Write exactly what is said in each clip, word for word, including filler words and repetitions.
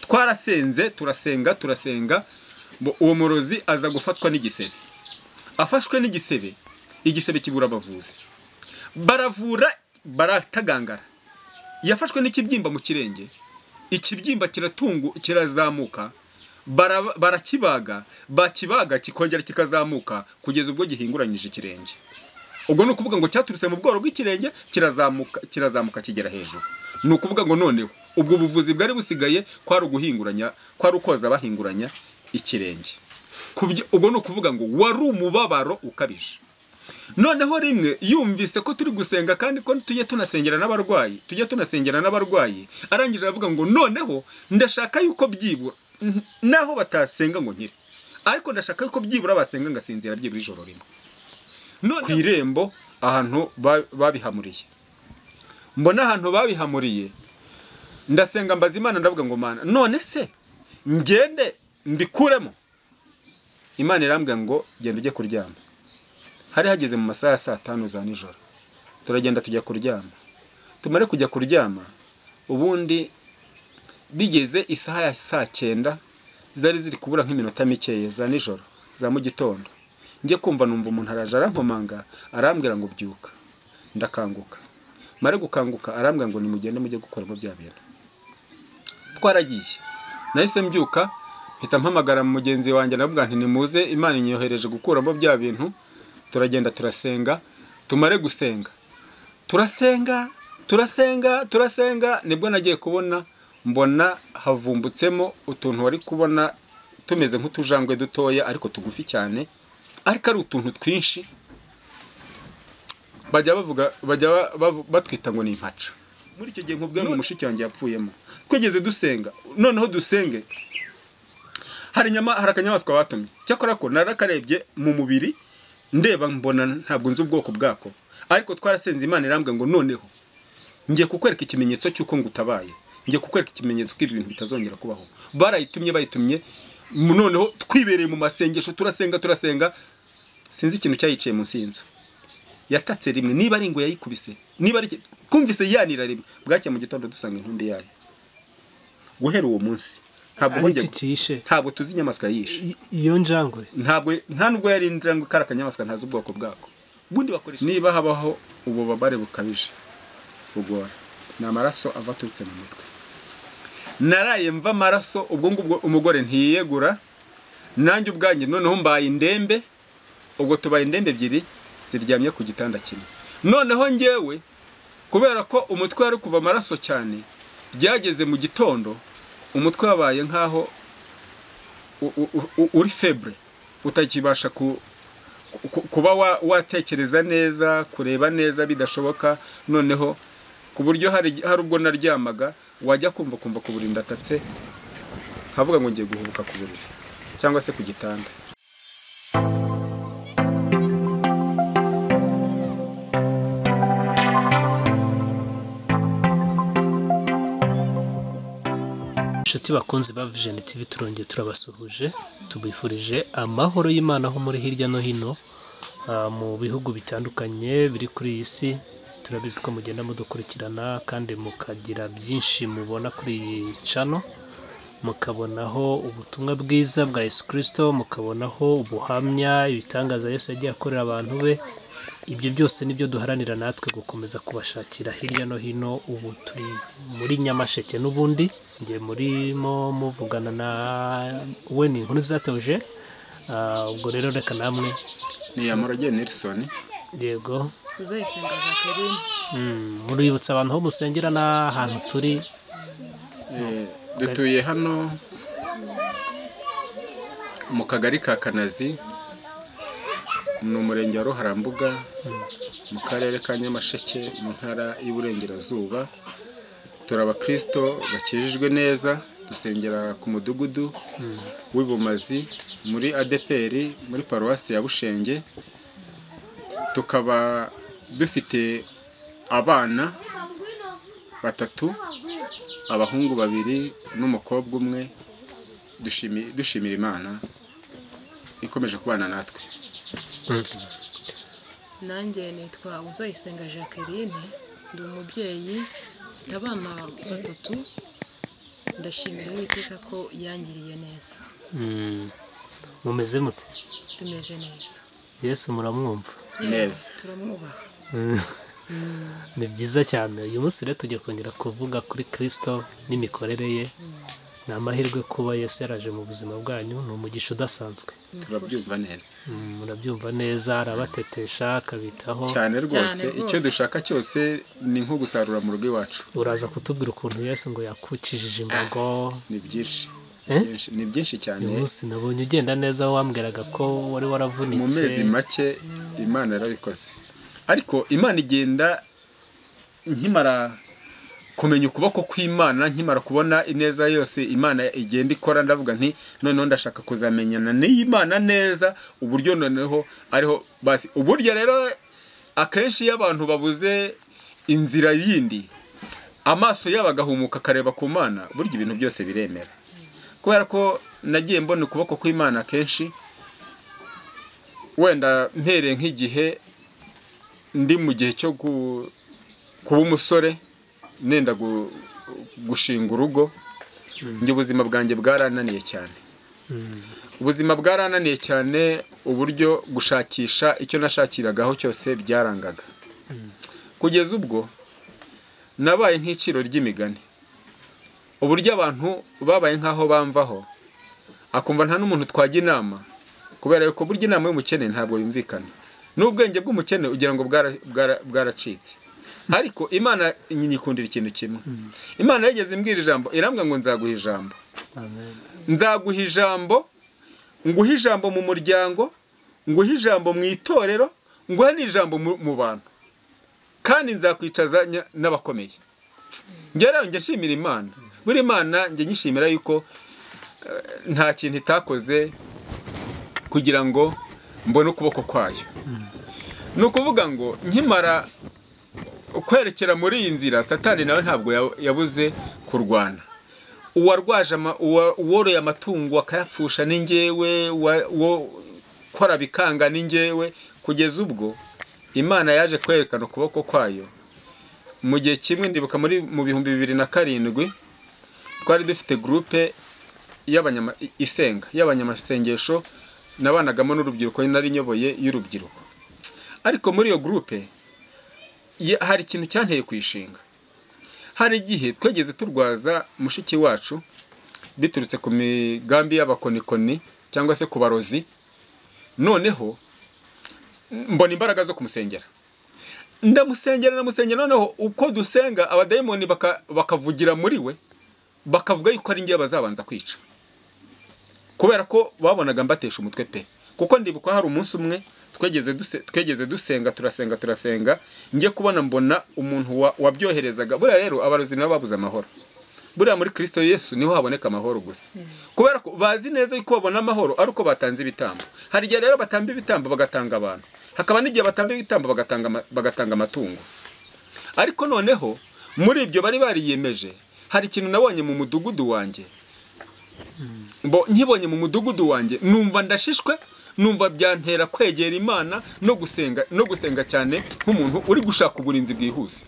twarasenze turasenga turasenga uwo murozi aza gufatwa n'igisebe. Afashwe n'igisebe, igisebe kibura abavuzi, baravura baratagangara. Yafashwe n'ikibyimba mu kirenge, ikibyimba kiratungu kirazamuka, barakibaga, bakibaga kikongera kikazamuka kugeza ubwo gihinguranyije ikirenge. Ubwo ni ukuvuga ngo cyaturutse mu bworo bw'ikirenge kirazamuka kirazamuka kigera hejuru. Ni ukuvuga ngo noneho ubwo buvuzi bwari busigaye kwari uguhinguranya, kwari ukoza bahinguranya ikirenge. Ubwo ni ukuvuga ngo wari umubabaro ukabije. Noneho rimwe yumvise ko turi gusenga kandi ko tujye tunasengera n'abarwayi, tujye tunasengera n'abarwayi, arangije aravuga ngo noneho ndashaka yuko byibura naho batasenga ngo nkire, ariko ndashaka yuko byibura basenga ngasinzira byibura ijoro rimwe. None ku irembo ahantu babihamuriye, mbona ahantu babihamuriye, ndasenga mbaza Imana ndavuga ngo Mana, none se ngende mbikuremo? Imana irambwira ngo genda ujye kuryama. Hari hageze mu masaha ya saa tanu za nijoro, turagenda tujya kuryama. Tumare kujya kuryama, ubundi bigeze isaha ya saa cyenda, zari ziri kubura nk'iminota mikeya za nijoro za mu gitondo, ngiye kumva numva umuntu araje arankomanga, arambwira ngo byuka. Ndakanguka, mare gukanguka arambwira ngo nimugende mujye gukoramo bya bintu. Twaragiye, nahise mbyuka, mpita mpamagara mu mugenzi wanjye navuga nti nimuze, Imana inyohereje gukuramo bya bintu. Turagenda turasenga, tumare gusenga turasenga turasenga turasenga nibwo nagiye kubona mbona havumbutsemo utuntu wari kubona tumeze nk'utujangwe dutoya ariko tugufi cyane, ariko ari utuntu twinshi. Bajya bavuga bajya batwita ngo ni impaca. Muri icyo gihe nkubwe ngo mushiki wanjye yapfuyemo, twegeze dusenga. Noneho dusenge, hari nyama hari akanyamaswa batumye, cyakora ko narakarebye mu mubiri ndeba mbona ntabwo nzi ubwoko bwako, ariko twarasenze. Imana irambwira ngo noneho ngiye kukwereka ikimenyetso cy'uko ngutabaye, ngiye kukwereka ikimenyetso ko ibintu bitazongera kubaho. Barayitumye bayitumye, noneho twibereye mu masengesho turasenga turasenga. Sinzi ikintu cyayiciye munsi y'inzu, yatatse rimwe, niba ari ngo yayikubise, niba ari kumvise yanira rimwe, bwacye mu gitondo dusanga intumbi yayo. Guhera uwo munsi ntabwo hongeye, ntabwo tuzi inyamaswa yishe iyo njangwe, ntabwo nta nubwo yari injangwe kara kanyamaswa, ntazi ubwoko bwako. Bundi bakoresha niba habaho ububabare bukabije bugora, ni amaraso ava aturutse mu mutwe. Naraye mva amaraso, ubwo ngubwo umugore ntiyegura, nanjye ubwanjye noneho mbaye indembe. Ubwo tubaye indembe ebyiri ziryamye ku gitanda kimwe. Noneho ngewe kubera ko umutwe wari kuva amaraso cyane, byageze mu gitondo umutwe wabaye nkaho uri febre, utakibasha kuba watekereza neza, kureba neza bidashoboka. Noneho ku buryo hari hari ubwo naryamaga wajya kumva kumva ku buriri ndatatse, havuga ngo ngiye guhubuka ku buriri cyangwa se ku gitanda. Inshuti bakunzi ba VISIONTV, turongeye turabasuhuje, tubifurije amahoro y'Imana aho muri hirya no hino mu bihugu bitandukanye biri kuri iyi si. Turabizi ko mugenda mudukurikirana kandi mukagira byinshi mubona kuri iyi channel, mukabonaho ubutumwa bwiza bwa Yesu Kristo, mukabonaho ubuhamya, ibitangaza Yesu yagiye akorera abantu be. Ibyo byose nibyo duharanira natwe gukomeza kubashakira hirya no hino. Ubu turi muri Nyamasheke n'ubundi ngiye murimo muvugana na we ni inkuru zateje. Ubwo rero reka namwe ni Yamurage Nelson, yego uzayisenga Jacqueline. Mm, muributsa abantu ho musengera n'ahantu turi. Eh, dutuye hano mu kagari ka Kanazi, mu murenge wa Ruharambuga, mu karere ka Nyamasheke, mu ntara y'Iburengerazuba. Turi abakristo bakijijwe neza, dusengera ku mudugudu w'Ibumazi muri A D P R muri paruwasi ya Bushenge. Tukaba dufite abana batatu, abahungu babiri n'umukobwa umwe. Dushimira dushimira Imana ikomeje kubana natwe. Nanjye nitwa Uzayisenga Jacqueline, ndi umubyeyi, mfite abana batatu, ndashimira Uwiteka ko yangiriye neza. Mumeze mute? Tumeze neza. Yesu muramwumva? Neza. Turamwubaha. Ni byiza cyane. Uyu munsi rero tugiye kongera kuvuga kuri Kristo n'imikorere ye. Ni amahirwe kuba Yesu yaraje mu buzima bwanyu, ni umugisha udasanzwe. Turabyumva neza. Murabyumva neza, arabatetesha akabitaho cyane rwose. Icyo dushaka cyose ni nko gusarura mu rugo iwacu. Uraza kutubwira ukuntu Yesu ngo yakukijije imbago. Ni byinshi. Ni byinshi cyane. Uyu munsi nabonye ugenda neza, wambwiraga ko wari waravunitse. Mu mezi make Imana yarabikoze. Ariko Imana igenda nkimara kumenya ukuboko kw'Imana, nkimara kubona ineza yose Imana igenda ikora, ndavuga nti noneho ndashaka kuzamenyana n'Imana neza, uburyo noneho ariho basi. Uburyo rero akenshi y'abantu babuze inzira yindi, amaso y'abagahumuka kareba ku Mana, burya ibintu byose biremera. Kubera ko nagiye mbona ukuboko kw'Imana kenshi, wenda mpereye nk'igihe ndi mu gihe cyo kuba umusore nenda gushinga urugo, njye ubuzima bwanjye bwarananiye cyane. Ubuzima bwarananiye cyane, uburyo gushakisha icyo nashakiragaho cyose byarangaga. Kugeza ubwo nabaye nk'iciro ry'imigani. Uburyo abantu babaye nkaho bamvaho, akumva nta n'umuntu twajya inama, kubera yuko burya inama y'umukene ntabwo yumvikana. N'ubwenge bw'umukene ugira ngo bwaracitse. Ariko Imana nyikundira ikintu kimwe. Imana yageze imbwira ijambo, irambwa ngo nzaguha ijambo. Nzaguha ijambo, nguha ijambo mu muryango, nguha ijambo mu itorero, nguha n'ijambo mu bantu. Kandi nzakwicaza n'abakomeye. Njye rero njye nshimira Imana. Buri Imana njye nyishimira yuko nta kintu itakoze kugira ngo mbone ukuboko kwayo. Ni ukuvuga ngo nkimara kwerekera muri iyi nzira, Satani nawe ntabwo yabuze kurwana. Uwarwaje uworoye amatungo akayapfusha ni njyewe, ukora bikanga ni njyewe, kugeza ubwo Imana yaje kwerekana ukuboko kwayo. Mu gihe kimwe ndibuka muri mu bihumbi bibiri na karindwi twari dufite groupe y'abanyama isenga y'abanyamasengesho, nabanagamo n'urubyiruko, nari nyoboye y'urubyiruko. Ariko muri iyo groupe hari ikintu cyanteye kwishinga. Hari igihe twegeze turwaza mushiki wacu biturutse ku migambi y'abakonikoni cyangwa se ku barozi, noneho mbona imbaraga zo kumusengera. Ndamusengera ndamusengera, noneho uko dusenga abadayimoni bakavugira muri we, bakavuga yuko ari ngiye bazabanza kwica, kubera ko babonaga mbatesha umutwe pe. Kuko ndibuka hari umunsi umwe twegeze twegeze dusenga turasenga turasenga ngiye kubona mbona umuntu wabyoherezaga. Buriya rero abarozi nabo babuze amahoro. Buriya muri Kristo Yesu niho haboneka amahoro gusa, kubera ko bazi neza yuko babona amahoro ari uko batanze ibitambo. Hari igihe rero batamba ibitambo bagatanga abantu, hakaba n'igihe batamba ibitambo bagatanga bagatanga amatungo. Ariko noneho muri ibyo bari bariyemeje, hari ikintu nabonye mu mudugudu wanjye. Mbo nkibonye mu mudugudu wanjye numva ndashishwe, numva byantera kwegera Imana no gusenga no gusenga cyane nk'umuntu uri gushaka uburinzi bwihuse.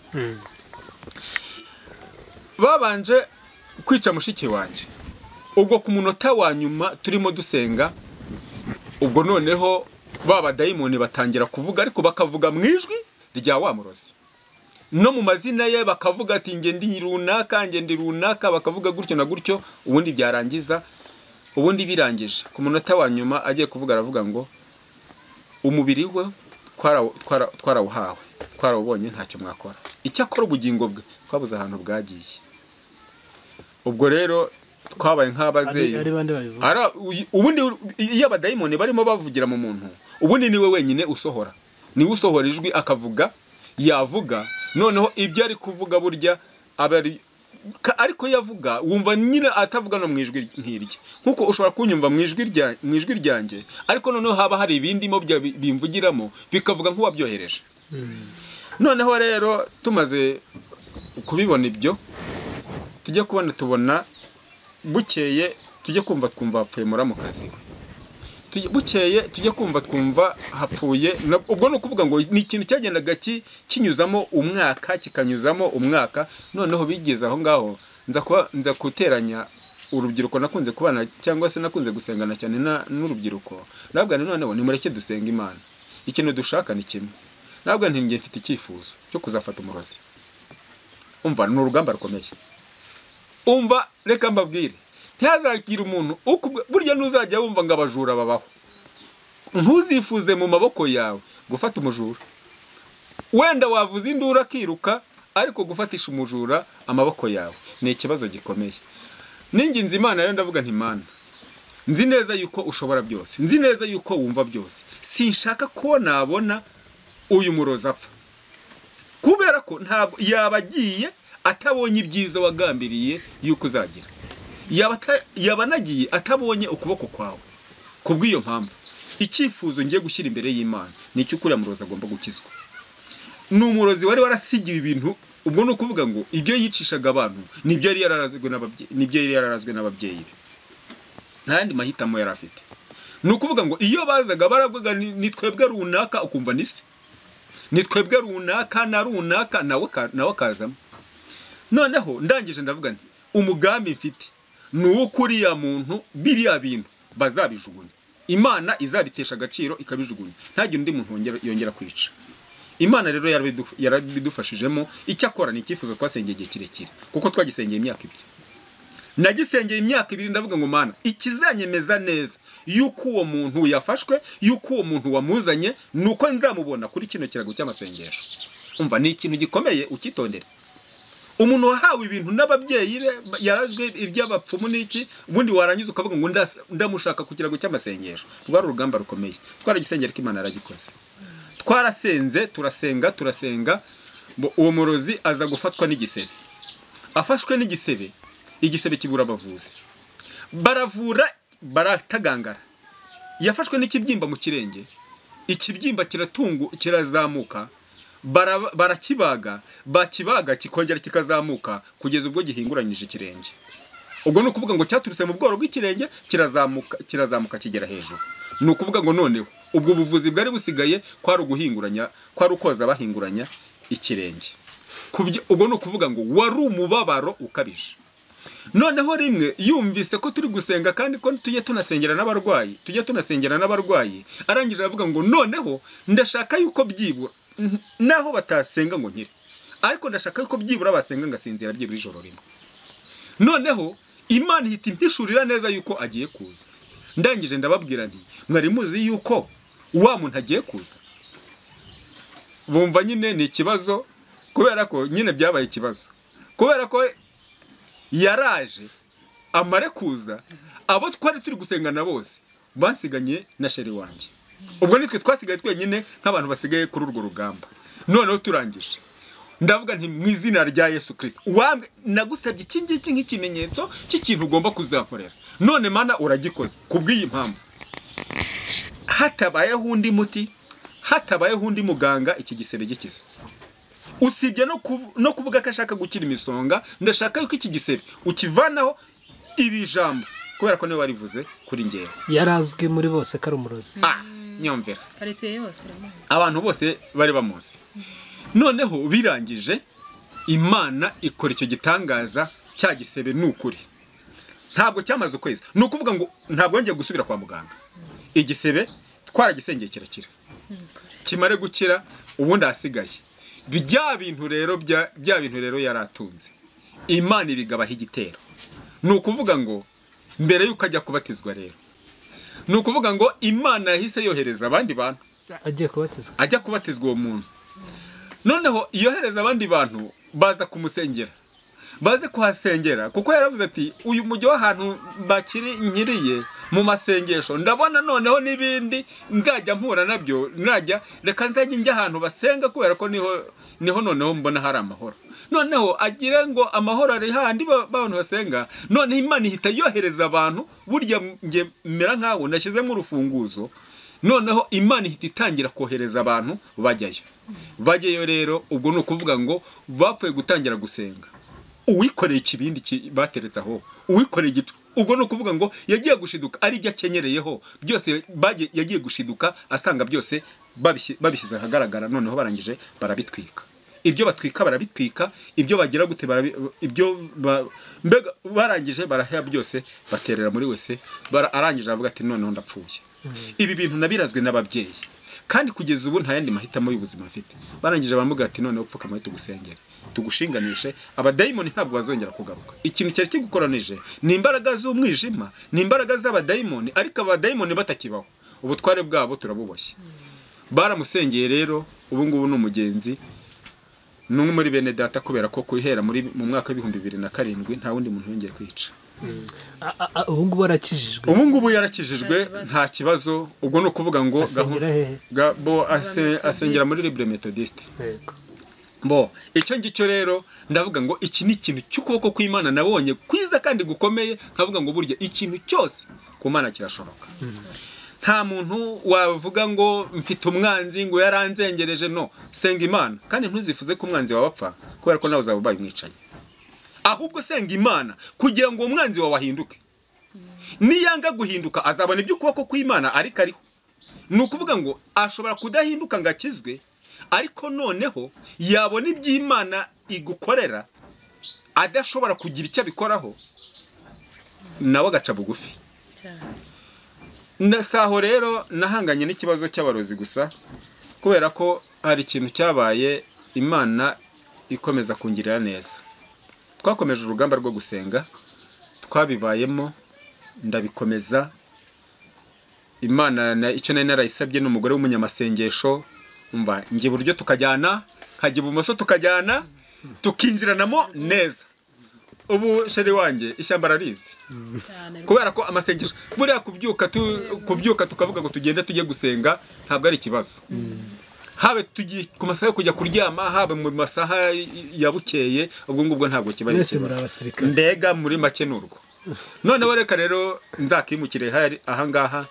Babanje kwica mushiki wanjye. Ubwo ku munota wa nyuma turimo dusenga, ubwo noneho baba dayimoni batangira kuvuga, ariko bakavuga mu ijwi rya wa murozi. No mu mazina ye bakavuga ati nge ndi runaka, nge ndi runaka, bakavuga gutyo na gutyo. Ubundi byarangiza, ubundi birangije ku munota wa nyuma agiye kuvuga aravuga ngo umubiri we twarawuhawe, twarawubonye, ntacyo mwakora. Icyakora ubugingo bwe twabuze ahantu bwagiye. Ubwo rero twabaye nk'abazeyi. Ubundi iyo abadayimoni barimo bavugira mu muntu, ubundi niwe wenyine usohora, niwe usohora ijwi akavuga, yavuga, noneho ibyo ari kuvuga burya abari ariko yavuga wumva nyine atavuga no mu ijwi nk'irye. Nkuko ushobora kunyumva mu ijwi rya mu ijwi ryanjye, ariko noneho haba hari ibindi mo bimvugiramo bikavuga nk'uwabyohereje. Noneho rero tumaze kubibona ibyo, tujye kubona tubona bukeye, tujye kumva twumva apfuye mura mu kazi. bukeye tujye kumva twumva hapfuye ubwo no kuvuga ngo ni ikintu cyagendaga kinyuzamo umwaka kikanyuzamo umwaka noneho bigeze aho ngaho nza kuba nza kuteranya urubyiruko nakunze kubana cyangwa se nakunze gusengana cyane n'urubyiruko nabwo noneho ni mureke dusenga Imana ikintu dushaka ni kimwe nabwo ntingiye mfite icyifuzo cyo kuzafata umurozi umva ni urugamba rukomeye umva reka mbabwire ntihazagira umuntu burya ntuzajya wumva ngo abajura babaho ntuzifuze mu maboko yawe gufata umujura wenda wavuze induru akiruka ariko gufatisha umujura amaboko yawe ni ikibazo gikomeye ninginze Imana rero ndavuga nti Imana nzi neza yuko ushobora byose nzi neza yuko wumva byose sinshaka ko nabona uyu murozi apfa kubera ko ntabwo yabagiye atabonye ibyiza wagambiriye yuko uzagira yaba nagiye atabonye ukuboko kwawe kubw'iyo mpamvu icyifuzo ngiye gushyira imbere y'Imana ni cyo kuri amurozi agomba gukizwa ni umurozi wari warasigiye ibintu ubwo no kuvuga ngo ibyo yicishaga abantu nibyo yari yararazwe n'ababyeyi nibyo yari yararazwe n'ababyeyi be ntandi mahitamo yari afite ni ukuvuga ngo iyo bazaga baravuga ni twebwe runaka ukumva nisi ni twebwe runaka na runaka nawe nawe akazamo noneho ndangije ndavuga nti umugambi mfite ni uwo kuriya muntu biriya bintu bazabijugunya Imana izabitesha agaciro ikabijugunya ntagire undi muntu yongera kwica Imana rero yarabidufashijemo icyo akora ni icyifuzo twasengeye igihe kirekire kuko twagisengeye imyaka ibiri nagisengeye imyaka ibiri ndavuga ngo Mana ikizanyemeza neza yuko uwo muntu yafashwe yuko uwo muntu wamuzanye nuko nzamubona kuri kino kirago cy'amasengesho umva ni ikintu gikomeye ukitondera umuntu wahawe ibintu n'ababyeyi be yarazwe iby'abapfumu n'iki ubundi warangiza ukavuga ngo ndamushaka ku kirago cy'amasengesho rwari urugamba rukomeye twaragisengera ko Imana yaragikoze twarasenze turasenga turasenga uwo murozi aza gufatwa n'igisebe afashwe n'igisebe igisebe kibura abavuzi baravura baratagangara yafashwe n'ikibyimba mu kirenge ikibyimba kiratungu kirazamuka barakibaga bakibaga kikongera kikazamuka kugeza ubwo gihinguranyije ikirenge ubwo no kuvuga ngo cyaturutse mu bworo bw'ikirenge kirazamuka kirazamuka kigera hejuru ni ukuvuga ngo noneho ubwo buvuzi bwari busigaye kwari uguhinguranya kwari ukoza bahinguranya ikirenge ubwo no kuvuga ngo wari umubabaro ukabije noneho rimwe yumvise ko turi gusenga kandi ko tujye tunasengera n'abarwayi tujye tunasengera n'abarwayi arangije avuga ngo noneho ndashaka yuko byibura naho batasenga ngo nkire ariko ndashaka yuko byibura basenga ngasinzira byibura ijoro rimwe noneho Imana ihita impishurira neza yuko agiye kuza ndangije ndababwira nti mwari muzi yuko wa muntu agiye kuza bumva nyine ni ikibazo kubera ko nyine byabaye ikibazo kubera ko yaraje amare kuza abo twari turi gusengana bose bansiganye na sheri wanjye ubwo nitwe twasigaye twenyine nk'abantu basigaye kuri urwo rugamba noneho turangije ndavuga nti mu izina rya Yesu Kristo wambwe nagusabye iki ngiki nk'ikimenyetso cy'ikintu ugomba kuzakorera none Mana uragikoze kubw'iyi mpamvu hatabayeho undi muti hatabayeho undi muganga iki gisebe gikiza usibye no no kuvuga ko ashaka gukira imisonga ndashaka yuko iki gisebe ukivanaho iri jambo kubera ko niwe warivuze kuri ngero yarazwi muri bose ko ari umurozi ah nyomvera karitsiye yose abantu bose bari bamuzi noneho birangije Imana ikora icyo gitangaza cya gisebe n'ukuri ntabwo cyamaze ukwezi ni ukuvuga ngo ntabwo ngiye gusubira kwa muganga igisebe twaragisengeye kirakira kimare gukira ubundi hasigaye bya bintu rero bya bintu rero yaratunze Imana ibigabaho igitero ni ukuvuga ngo mbere yuko ajya kubatizwa rero ni ukuvuga ngo Imana yahise yohereza abandi bantu agiye kubatizwa ajya kubatizwa uwo muntu noneho yohereza abandi bantu baza kumusengera baze kuhasengera kuko yaravuze ati uyu mujyi w'ahantu bakiri nkiriye mu masengesho ndabona noneho n'ibindi nzajya mpura nabyo najya reka nzajye njya ahantu basenga kubera ko niho niho noneho mbona hari amahoro noneho agire ngo amahoro ari handi abantu basenga none Imana ihita yohereza abantu burya nge mera nkaho nashyizemo urufunguzo noneho Imana ihita itangira kohereza abantu bajyayo bajyayo rero ubwo ni ukuvuga ngo bapfuye gutangira gusenga uwikoreye ikibindi bateretse aho uwikoreye ubwo no kuvuga ngo yagiye gushiduka ari byo akenyereyeho byose bagiye yagiye gushiduka asanga byose babishyize ahagaragara noneho barangije barabitwika ibyo batwika barabitwika ibyo bagira gute ibyo mbega barangije barahya byose baterera muri wese arangije avuga ati noneho ndapfuye ibi bintu nabirazwe n'ababyeyi kandi kugeza ubu nta yandi mahitamo y'ubuzima afite barangije bamuga ati noneho upfukama tugusengere tugushinganishe abadayimoni ntabwo bazongera kugaruka ikintu cyari kigukoranije ni imbaraga z'umwijima ni imbaraga z'abadayimoni ariko abadayimoni batakibaho ubutware bwabo turabuboshye baramusengeye rero ubu ngubu ni umugenzi n'umwe muri bene data kubera ko kuhera muri mu mwaka w'ibihumbi bibiri na karindwi nta wundi muntu yongeye kwica ubu ngubu arakijijwe ubu ngubu yarakijijwe nta kibazo ubwo no kuvuga ngo bo asengera muri Libre Methodiste bo icyo ngicyo rero ndavuga ngo iki ni ikintu cy'ukuboko kw'Imana nabonye kwiza kandi gukomeye nkavuga ngo burya ikintu cyose ku Mana kirashoboka nta muntu wavuga ngo mfite umwanzi ngo yaranzengereje no senga Imana kandi ntuzifuze ko umwanzi wawe apfa kubera ko nawe uzaba ubaye umwicanyi ahubwo senga Imana kugira ngo umwanzi wawe ahinduke niyanga guhinduka azabona ibyo ukuboko kw'Imana ariko ariho ni ukuvuga ngo ashobora kudahinduka ngo akizwe ariko noneho yabona iby'Imana igukorera adashobora kugira icyo abikoraho nawe agaca bugufi nasaho rero nahanganye n'ikibazo cy'abarozi gusa kubera ko hari ikintu cyabaye Imana ikomeza kungirira neza twakomeje urugamba rwo gusenga twabibayemo ndabikomeza Imana icyo nari narayisabye n'umugore w'umunyamasengesho umva ngiye buryo tukajyana hajye bumoso tukajyana tukinjiranamo neza ubu sheri wanjye ishyamba rarizi kubera ko amasengesho buriya kubyuka kubyuka tukavuga ngo tugende tujye gusenga ntabwo ari ikibazo habe tugiye ku masaha yo kujya kuryama habe mu masaha yabukeye ubwo ngubwo ntabwo kiba ari ikibazo mbega muri make n'urwo noneho reka rero nzakimukire aha ngaha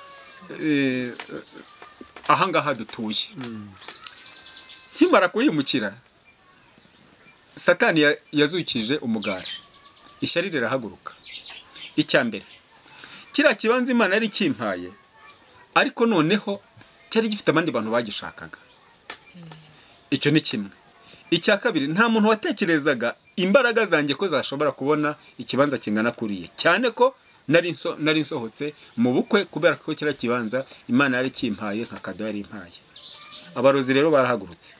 aha ngaha dutuye nkimara kuyimukira Satani yazukije umugara ishyari rirahaguruka icya mbere kiriya kibanza Imana yari kimpaye ariko noneho cyari gifite abandi bantu bagishakaga icyo ni kimwe icya kabiri nta muntu watekerezaga imbaraga zanjye ko zashobora kubona ikibanza kingana kuriye cyane ko nari nso nari nsohotse mu bukwe kubera ko kiriya kibanza Imana yari kimpaye nka kado yari impaye abarozi rero barahagurutse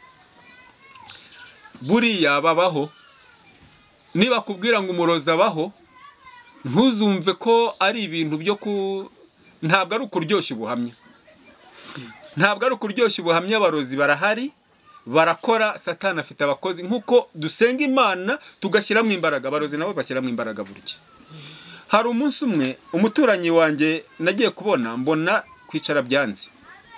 buriya babaho niba kubwira ngo umurozi abaho ntuzumve ko ari ibintu byo ku ntabwo ari ukuryoshya ubuhamya ntabwo ari ukuryoshya ubuhamya abarozi barahari barakora Satani afite abakozi nkuko dusenga Imana tugashyiramo imbaraga abarozi nabo bashyiramo imbaraga burya hari umunsi umwe umuturanyi wanjye nagiye kubona mbona kwicara byanze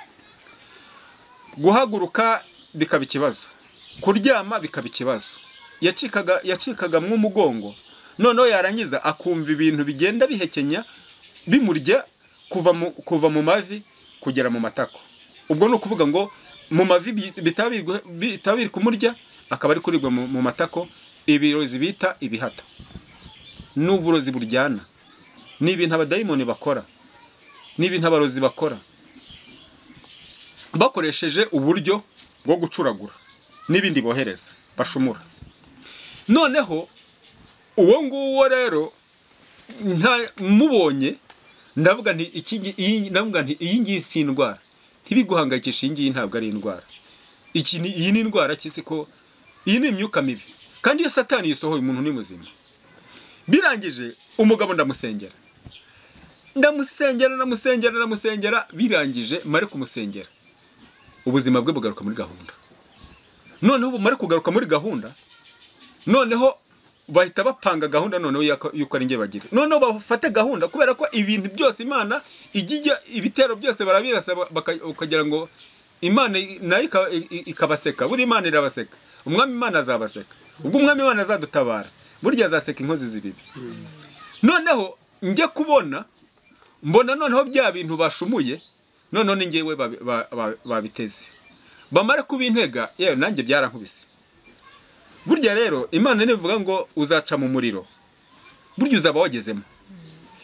guhaguruka bikaba ikibazo kuryama bikaba ikibazo yacikaga yacikaga mu mugongo noneho yarangiza akumva ibintu bigenda bihekenya bimurya kuva mu kuva mu mavi kugera mu matako ubwo no kuvuga ngo mu mavi bitabiri bitabiri kumurya akaba ari kuribwa mu matako ibirozi bita ibihato n'uburozi buryana n'ibintu abadayimoni bakora n'ibintu abarozi bakora bakoresheje uburyo bwo gucuragura n'ibindi bohereza bashumura noneho uwo nguwo rero nta mubonye ndavuga nti iki iyi ndavuga nti iyi ngiyi si indwara ntibiguhangayikisha iyi ngiyi ntabwo ari indwara iki ni iyi ni indwara kisi ko iyi ni imyuka mibi kandi iyo Satani yisohoye umuntu ni muzima birangije umugabo ndamusengera ndamusengera ndamusengera ndamusengera birangije mare kumusengera ubuzima bwe bugaruka muri gahunda noneho bumare kugaruka muri gahunda noneho bahita bapanga gahunda noneho yuko ari nge bagira noneho bafate gahunda kubera ko ibintu byose Imana igijya ibitero byose barabirasa bakagira ngo Imana nayo ikabaseka buri Imana irabaseka umwami Imana azabaseka ubwo umwami Imana azadutabara burya azaseka inkozi z'ibibi noneho njye kubona mbona noneho bya bintu bashumuye noneho ni ngewe babiteze bamare kubintega yewe nanjye byarankubise burya rero Imana nivuga ngo uzaca mu muriro burya uzaba wagezemo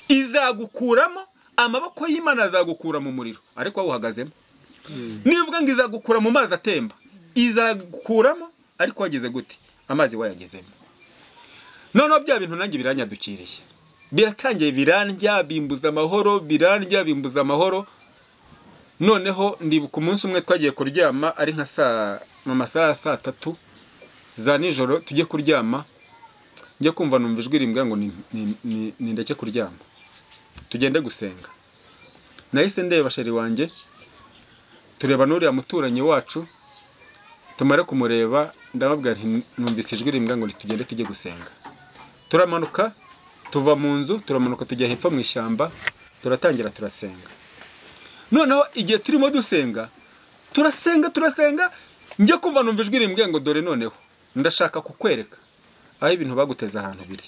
izagukuramo, amaboko y'Imana azagukura mu muriro ariko wawuhagazemo. Nivuga ngo izagukura mu mazi atemba, izagukuramo ariko wageze gute? Amazi wayagezemo. Noneho bya bintu nanjye biranyadukiriye, biratangiye birandya, bimbuza amahoro, birandya bimbuza amahoro. Noneho ndibuka umunsi umwe twagiye kuryama ari nka saa mu masaha saa tatu za nijoro, tujye kuryama, njye kumva numva ijwi rimbwira ngo ni ni ndeke kuryama, tugende gusenga. Nahise ndeba sheri wanjye, tureba n'uriya muturanyi wacu, tumare kumureba, ndababwira nti numvise ijwi rimbwira ngo tugende tujye gusenga. Turamanuka tuva mu nzu, turamanuka tujya hepfo mu ishyamba, turatangira turasenga. Noneho igihe turimo dusenga, turasenga turasenga, njye kumva numva ijwi rimbwira ngo dore noneho ndashaka kukwereka aho ibintu baguteza ahantu biri.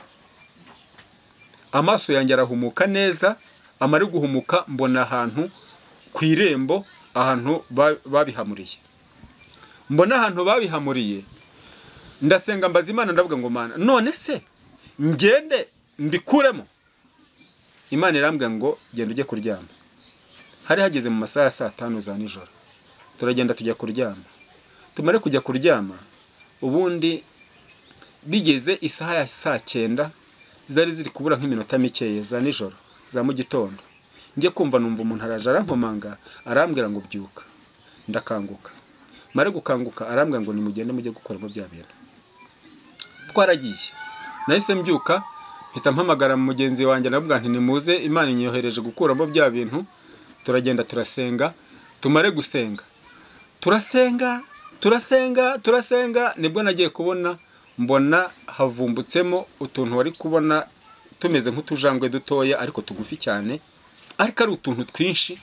Amaso yanjye arahumuka neza, amari guhumuka mbona ahantu ku irembo, ahantu babihamuriye. Mbona ahantu babihamuriye, ndasenga mbaza Imana, ndavuga ngo Mana, none se ngende mbikuremo? Imana irambwira ngo genda ujye kuryama. Hari hageze mu masaha ya saa tanu za nijoro, turagenda tujya kuryama. Tumare kujya kuryama, ubundi bigeze isaha ya saa cyenda, zari ziri kubura nk'iminota mikeya za nijoro za mu gitondo, njye kumva numva umuntu araje arankomanga, arambwira ngo byuka. Ndakanguka, mare gukanguka arambwira ngo nimugende mujye gukora mu bya bintu. Twaragiye, nahise mbyuka, mpita mpamagara mu mugenzi wanjye, navuga nti nimuze, Imana inyohereje gukuramo bya bintu. Turagenda turasenga, tumare gusenga, turasenga turasenga turasenga nibwo nagiye kubona mbona havumbutsemo utuntu wari kubona tumeze nk'utujangwe dutoya ariko tugufi cyane, ariko ari utuntu twinshi.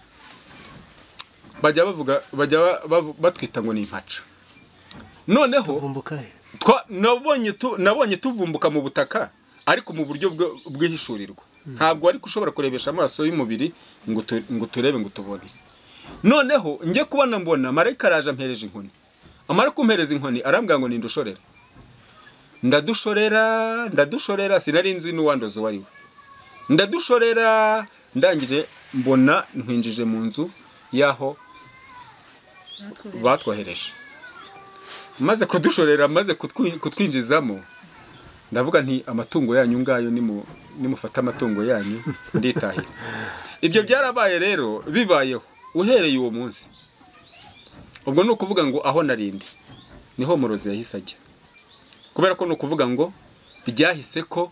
Bajya bavuga, bajya batwita ngo ni impaca. Noneho tuvumbuka he? nabonye tu nabonye tuvumbuka mu butaka ariko mu buryo bw'ihishurirwa. Ntabwo ari kushobora kurebesha amaso y'umubiri ngo ngo turebe ngo tubone. Noneho njye kubona mbona marayika araje ampereje inkoni. Amara kumpereza inkoni arambwira ngo nindushorera. Ndadushorera, ndadushorera, sinari nzi n'uwandozo wariwe. Ndadushorera, ndangije mbona ntwinjije mu nzu yaho batwohereje. Maze kudushorera, maze kutwinjizamo, ndavuga nti amatungo yanyu ngayo nimu nimufata amatungo yanyu nditahira. Ibyo byarabaye rero, bibayeho uhereye uwo munsi. Ubwo no kuvuga ngo aho narindi niho murozi yahise ajya, kubera ko no kuvuga ngo byahise ko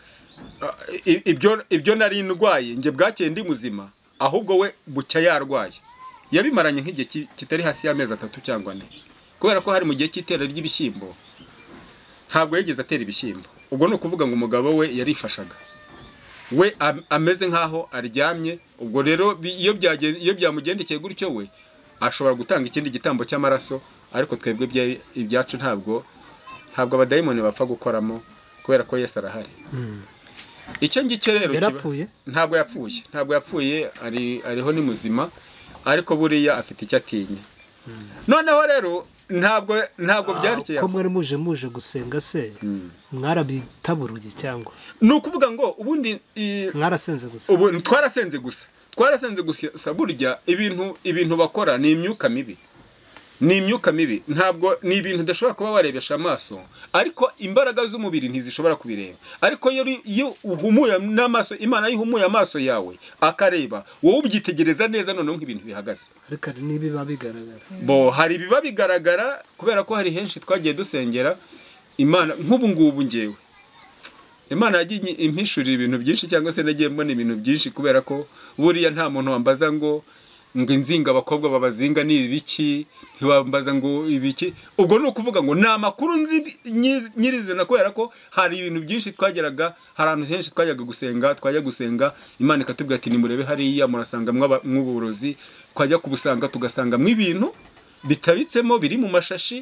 ibyo ibyo nari ndwaye nge bwakeye ndi muzima, ahubwo we bucya yarwaye. Yabimaranye nk'igihe kitari hasi y'amezi atatu cyangwa ane, kubera ko hari mu gihe cy'itera ry'ibishyimbo ntabwo yigeze atera ibishyimbo. Ubwo no kuvuga ngo umugabo we yarifashaga, we ameze nkaho aryamye. Ubwo rero iyo byagenze, iyo byamugendekeye gutyo, we ashobora gutanga ikindi gitambo cy'amaraso, ariko twebwe ibyacu ntabwo ntabwo abadayimoni bapfa gukoramo, kubera ko Yesu arahari. Icyo ngicyo rero ntabwo yapfuye, ntabwo yapfuye, ari ariho ni muzima, ariko buriya afite icyo atinya. Noneho rero ntabwo ntabwo byarikeye ko mwari muje muje gusenga se, mwarabitaburuye cyangwa nukuvuga ngo ubundi mwarasenze gusa? Ubu twarasenze gusa, twarasenze gusa. Burya ibintu ibintu bakora ni imyuka mibi, ni imyuka mibi. Ntabwo ni ibintu udashobora kuba warebesha amaso, ariko imbaraga z'umubiri ntizishobora kubireba. Ariko iyo uhumuye n'amaso, Imana yihumuye amaso yawe akareba, wowe ubyitegereza neza, noneho nk'ibintu bihagaze. Ariko hari nibiba bigaragara, bo hari biba bigaragara, kubera ko hari henshi twagiye dusengera Imana. Nk'ubu ngubu ngewe Imana yagiye impishurira ibintu byinshi, cyangwa se nagiye mbona ibintu byinshi, kubera ko buriya nta muntu wambaza ngo ngo inzinga abakobwa babazinga ni ibiki, ntibambaza ngo ibiki. Ubwo no kuvuga ngo na makuru nzi nyirizina, kubera ko hari ibintu byinshi twageraga, hari ahantu henshi twajyaga gusenga, twajya gusenga Imana ikatubwira ati nimurebe hariya murasanga mw'uburozi. Twajya kubusanga tugasanga mw'ibintu bitabitsemo, biri mu mashashi,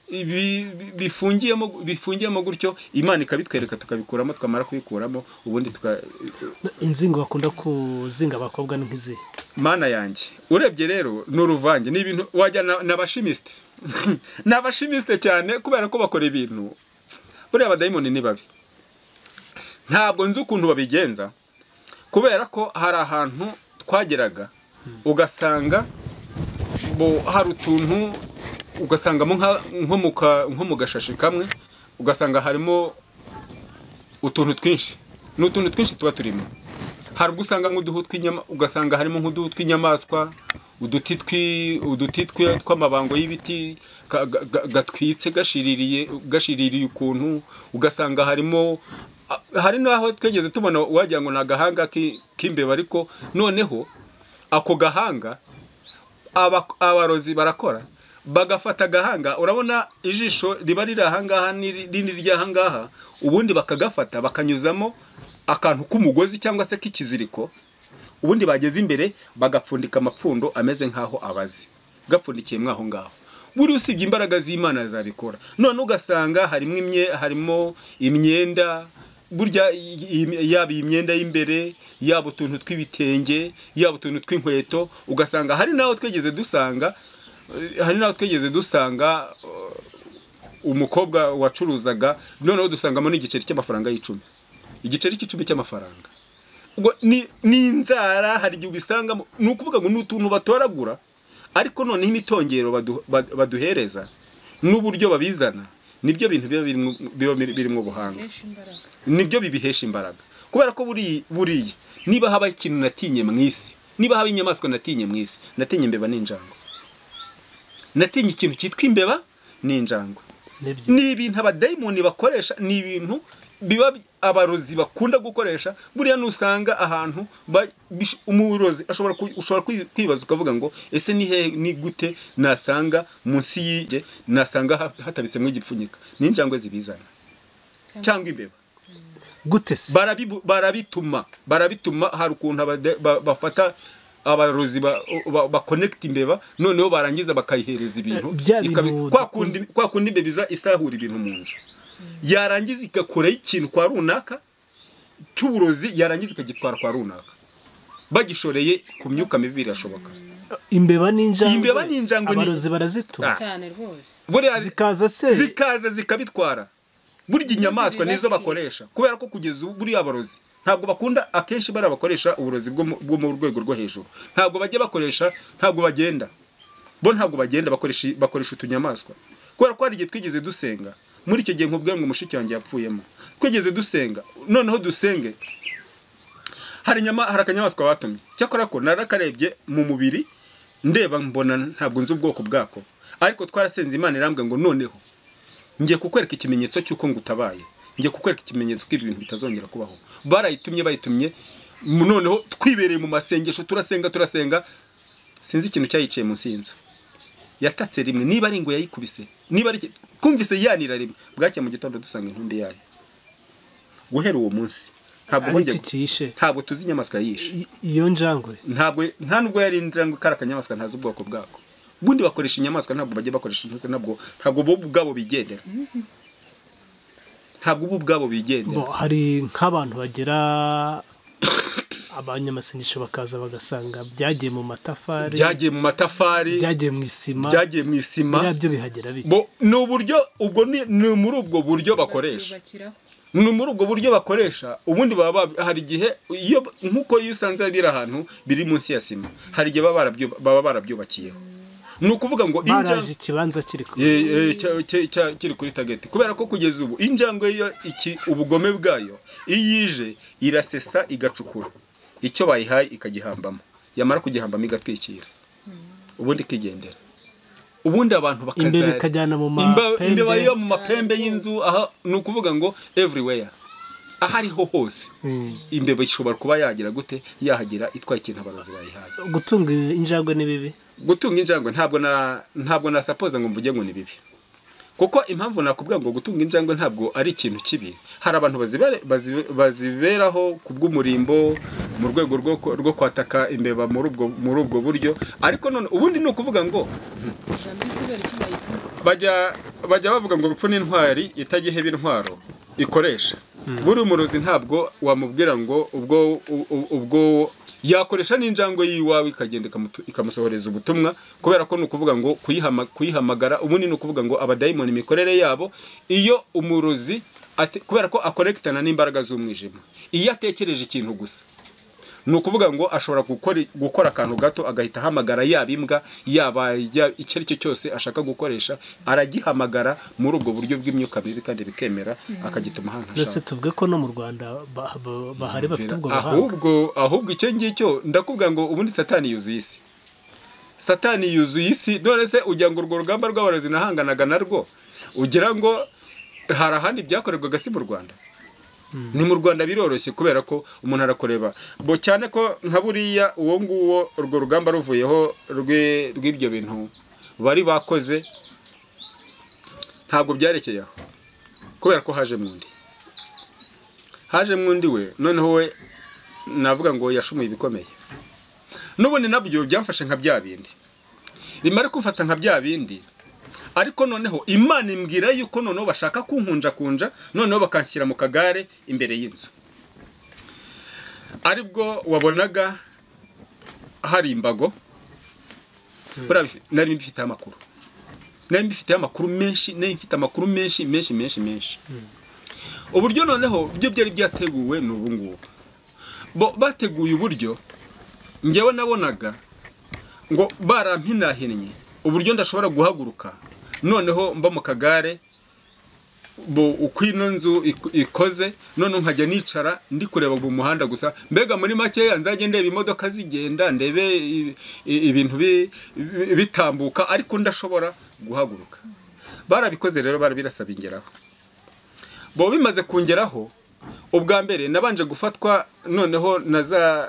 bifungiyemo bifungiyemo gutyo, Imana ikabitwereka tukabikuramo. Twamara kubikuramo, ubundi tuka inzingo bakunda kuzinga abakobwa ni nk'izi. Mana yanjye, urebye rero n'uruvange, ni ibintu wajya n'abashimiste n'abashimiste cyane, kubera ko bakora ibintu buriya abadayimoni ni babi. Ntabwo nzi ukuntu babigenza, kubera ko hari ahantu twageraga ugasanga bo hari utuntu ugasangamo nko mu gashashi kamwe ugasanga harimo utuntu twinshi n'utuntu twinshi tuba turimo hari gusanga nk'uduhu tw'inyama ugasanga harimo nk'uduhu tw'inyamaswa uduti twi uduti tw'amabango y'ibiti gatwitse gashiririye gashiririye ukuntu ugasanga harimo hari naho twegeze tubona wagira ngo nagahanga k'imbeba ariko noneho ako gahanga abarozi barakora bagafata gahanga urabona ijisho riba riri ahangaha n'irindi ry'ahangaha ubundi bakagafata bakanyuzamo akantu k'umugozi cyangwa se k'ikiziriko ubundi bageze imbere bagapfundika amapfundo ameze nkaho abazi gapfundikiye mwaho ngaho buri usibye imbaraga z'Imana zabikora none ugasanga harimo imye harimo imyenda burya yaba imyenda y'imbere yaba utuntu tw'ibitenge yaba utuntu tw'inkweto ugasanga hari naho twegeze dusanga hari naho twegeze dusanga umukobwa wacuruzaga noneho dusangamo n'igiceri cy'amafaranga y'icumi igiceri cy'icumi cy'amafaranga ubwo ni n'inzara hari igihe ubisangamo ni ukuvuga ngo n'utuntu batoragura ariko noneho imitongero baduhereza n'uburyo babizana nibyo bintu biba birimo ubuhanga nibyo bibihesha imbaraga kubera ko buri buriye niba haba ikintu natinye mu isi niba haba inyamaswa natinye mu isi natinye imbeba n'injangwe natinye ikintu cyitwa imbeba n'injangwe ni ibintu abadayimoni bakoresha ni ibintu biba abarozi bakunda gukoresha buriya nusanga ahantu umurozi ashobora ushobora kwibaza ukavuga ngo ese ni he ni gute nasanga munsi yige nasanga hatabitsemo igipfunyika n'injangwe zibizana cyangwa imbeba gute se barabituma barabituma hari ukuntu bafata abarozi ba connect imbeba noneho barangiza bakayihereza ibintu kwa kundi imbeba isahura ibintu mu nzu yarangiza igakora ikintu kwa runaka cy'uburozi yarangiza ikagitwara kwa runaka bagishoreye ku myuka mibi birashoboka imbeba n'injangwe imbeba n'injangwe abarozi barazituma cyane rwose buriya zikaza se zikaza zikabitwara burya inyamaswa nizo bakoresha kubera ko kugeza buriya abarozi ntabwo bakunda akenshi bara bakoresha uburozi bwo mu rwego rwo hejuru ntabwo bajye bakoresha ntabwo bagenda bo ntabwo bagenda bakoresha bakoresha utunyamaswa kubera ko hari igihe twigeze dusenga muri icyo gihe nkubwira ngo umushiki wanjye yapfuyemo twigeze dusenga noneho dusenge hari nyama hari akanyamaswa batumye cyakora ko narakarebye mu mubiri ndeba mbona ntabwo nzi ubwoko bwako ariko twarasenze Imana irambwe ngo noneho ngiye kukwereka ikimenyetso cy'uko ngutabaye ngiye kukwereka ikimenyetso ko ibintu bitazongera kubaho barayitumye bayitumye noneho twibereye mu masengesho turasenga turasenga sinzi ikintu cyayiciye munsi y'inzu yatatse rimwe niba ari ngo yayikubise niba ari kumvise yanira rimwe bwacye mu gitondo dusanga intumbi yayo guhera uwo munsi ntabwo bongeye ntabwo tuzi inyamaswa yishe iyo njangwe ntabwo nta nubwo yari injangwe kara kanyamaswa ntazi ubwoko bwako bundi bakoresha inyamaswa ntabwo bajye bakoresha intuze ntabwo ntabwo bo ubwabo bigendera ntabwo bo ubwabo bigendera hari nk'abantu bagira abanyamasengesho bakaza bagasanga byagiye mu matafari byagiye mu matafari byagiye mu isima byagiye mu isima byabyo bihagera bite bo ni uburyo ubwo ni muri ubwo buryo bakoresha ni muri ubwo buryo bakoresha ubundi baba hari igihe iyo nkuko iyo usanze biri ahantu biri munsi ya sima hari igihe baba barabyubakiyeho ni ukuvuga ngo injangwe ikibanza kiri kiri kuri tageti kubera ko kugeza ubu injangwe yo iki ubugome bwayo iyije irasesa igacukura icyo bayihaye ikagihambamo yamara kugihambamo igatwikira ubundi kigendera ubundi abantu bakaza imbere kajyana mu mapembe imbeba yo mu mapembe y'inzu aha ni ukuvuga ngo everywhere ahariho hose imbeba ishobora kuba yagira gute yahagira itwaye ikintu abarozi bayihaye gutunga injangwe ni bibi gutunga injangwe ntabwo na ntabwo na suppose ngo mvuge ngo ni bibi kuko impamvu nakubwira ngo gutunga injangwe ntabwo ari ikintu kibi hari abantu baziberaho kubw'umurimbo mu rwego rwo kwataka imbeba muri ubwo muri ubwo buryo ariko none ubundi ni ukuvuga ngo bajya bajya bavuga ngo bipfu n'intwari itagiheba intwaro ikoresha buri umurozi ntabwo wamubwira ngo ubwo ubwo yakoresha n'injangwe yiwawe ikagenda ikamusohoreza ubutumwa kubera ko nukuvuga ngo kuyihamagara ubundi nukuvuga ngo abadayimoni imikorere yabo iyo umurozi kubera ko akorektana n'imbaraga z'umwijima iyo atekereje ikintu gusa ni ukuvuga ngo ashobora gukora gukora akantu gato agahita ahamagara yaba imbwa yaba icyo ari cyo cyose ashaka gukoresha aragihamagara muri ubwo buryo bw'imyuka mibi kandi bikemera akagituma ahantu ashaka. Ndetse tuvuge ko no mu Rwanda bahari bafite ubwo buhanga. Ahubwo ahubwo icyo ngicyo ndakubwira ngo ubundi satani yuzuye isi. Satani yuzuye isi none se ujya ngo urwo rugamba rw'abarozi nahanganaga narwo ugira ngo hari ahandi byakorerwaga si mu Rwanda. Ni mu Rwanda biroroshye kubera ko umuntu arakureba bo cyane ko nka buriya uwo nguwo urwo rugamba ruvuyeho rw'ibyo bintu bari bakoze ntabwo byarekeye aho kubera ko haje mundi haje mundi we noneho we navuga ngo yashumuye ibikomeye n'ubundi nabyo byamfashe nka bya bindi rimara kufata nka bya bindi ariko noneho Imana imbwira yuko noneho bashaka kunkunja kunja noneho bakanshyira mu kagare imbere y'inzu aribwo wabonaga hari imbago nari mbifite amakuru nari mbifite amakuru menshi nari mfite amakuru menshi menshi menshi menshi uburyo noneho byo byari byateguwe n'ubu ngubu bo bateguye uburyo ngewe nabonaga ngo barampinahinnye uburyo ndashobora guhaguruka noneho mba mu kagare bo uko ino nzu ikoze none nkajya nicara ndi kureba mu muhanda gusa mbega muri make nzajye ndeba imodoka zigenda ndebe ibintu bitambuka ariko ndashobora guhaguruka barabikoze rero barabirasaba ingeraho bo bimaze kungeraho ubwa mbere nabanje gufatwa noneho naza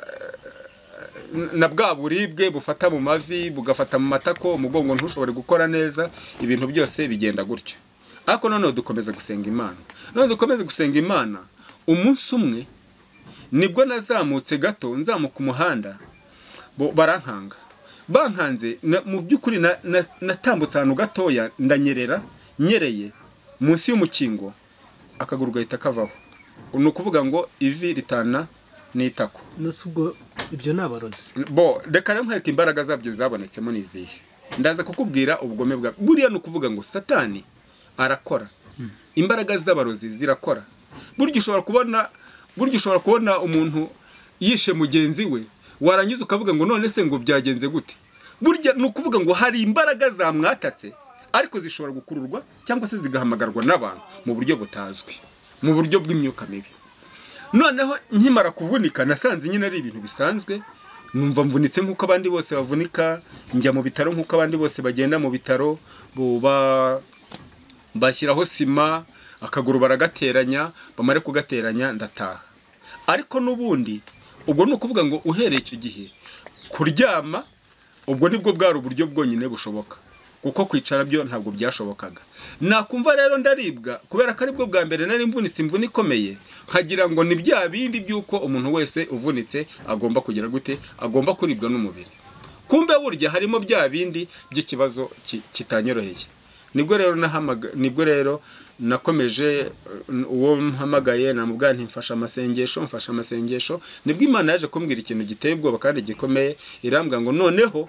na bwa buribwe bufata mu mavi bugafata mu matako umugongo ntushobore gukora neza ibintu byose bigenda gutyo ariko none dukomeza gusenga Imana none dukomeze gusenga Imana umunsi umwe nibwo nazamutse gato nzamuka umuhanda barankanga bankanze mu by'ukuri natambutse ahantu gatoya ndanyerera nyereye munsi y'umukingo akaguru gahita kavaho ni ukuvuga ngo ivi ritana n'itako nusubwo ibyo nabarozi bo reka nkwereka imbaraga zabyo zabonetsemo nizihe ndaza kukubwira ubugome bwa buriya ni ukuvuga ngo satani arakora imbaraga z'abarozi zirakora buryo ushobora kubona buryo ushobora kubona umuntu yishe mugenzi we warangiza ukavuga ngo none se ngo byagenze gute burya ni ukuvuga ngo hari imbaraga zamwatatse ariko zishobora gukururwa cyangwa se zigahamagarwa n'abantu mu buryo butazwi mu buryo bw'imyuka mibi noneho nkimara kuvunika nasanze nyine ari ibintu bisanzwe numva mvunitse nk'uko abandi bose bavunika njya mu bitaro nk'uko abandi bose bagenda mu bitaro buba bashyiraho sima akaguru baragateranya bamare kugateranya ndataha ariko n'ubundi ubwo ni ukuvuga ngo uhereye icyo gihe kuryama ubwo nibwo bwari uburyo bwonyine bushoboka kuko kwicara byo ntabwo byashobokaga nakumva rero ndaribwa kubera ko aribwo bwa mbere nari mvunitse imvune ikomeye nkagira ngo ni bya bindi by'uko umuntu wese uvunitse agomba kugira gute agomba kuribwa n'umubiri kumbe burya harimo bya bindi by'ikibazo kitanyoroheye nibwo rero nahamaga nibwo rero nakomeje uwo mpamagaye namubwa nti mfasha amasengesho mfasha amasengesho nibwo Imana yaje kumbwira ikintu giteye ubwoba kandi gikomeye irambwa ngo noneho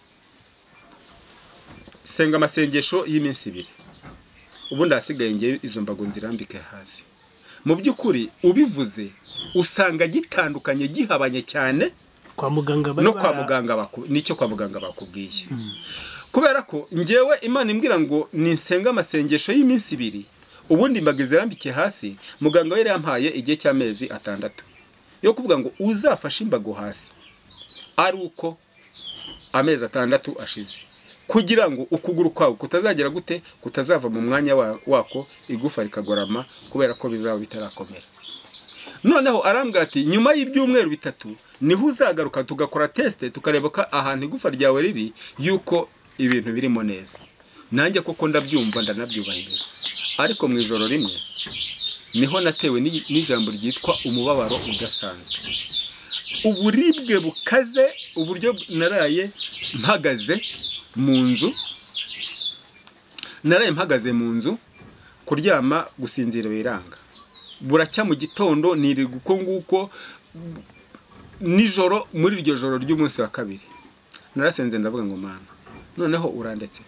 senga amasengesho y'iminsi ibiri ubundi hasigaye ngiye izo mbago nzirambike hasi mu by'ukuri ubivuze usanga gitandukanye gihabanye cyane kwa muganga no kwa muganga baku nicyo kwa muganga bakubwiye kubera ko ngewe Imana imbwira ngo ninsenga amasengesho y'iminsi ibiri ubundi mbaga zirambike hasi muganga we yampaye igihe cy'amezi atandatu yo kuvuga ngo uzafashe imbago hasi ari uko amezi atandatu ashize kugira ngo ukuguru kwawe kutazagera gute kutazava mu mwanya wako igufa rikagorama kubera ko bizaba bitarakomera noneho arambwira ati nyuma y'ibyumweru bitatu niho uzagaruka tugakora test tukareba ko ahantu igufa ryawe riri yuko ibintu birimo neza nanjye koko ndabyumva ndanabyubahiriza ariko mu ijoro rimwe niho natewe n'ijambo ryitwa umubabaro udasanzwe uburibwe bukaze uburyo naraye mpagaze mu nzu naraye mpagaze mu nzu kuryama gusinzira biranga buracya mu gitondo nirirwa uko nguko nijoro muri iryo joro ry'umunsi wa kabiri narasenze ndavuga ngo Mana noneho urandetse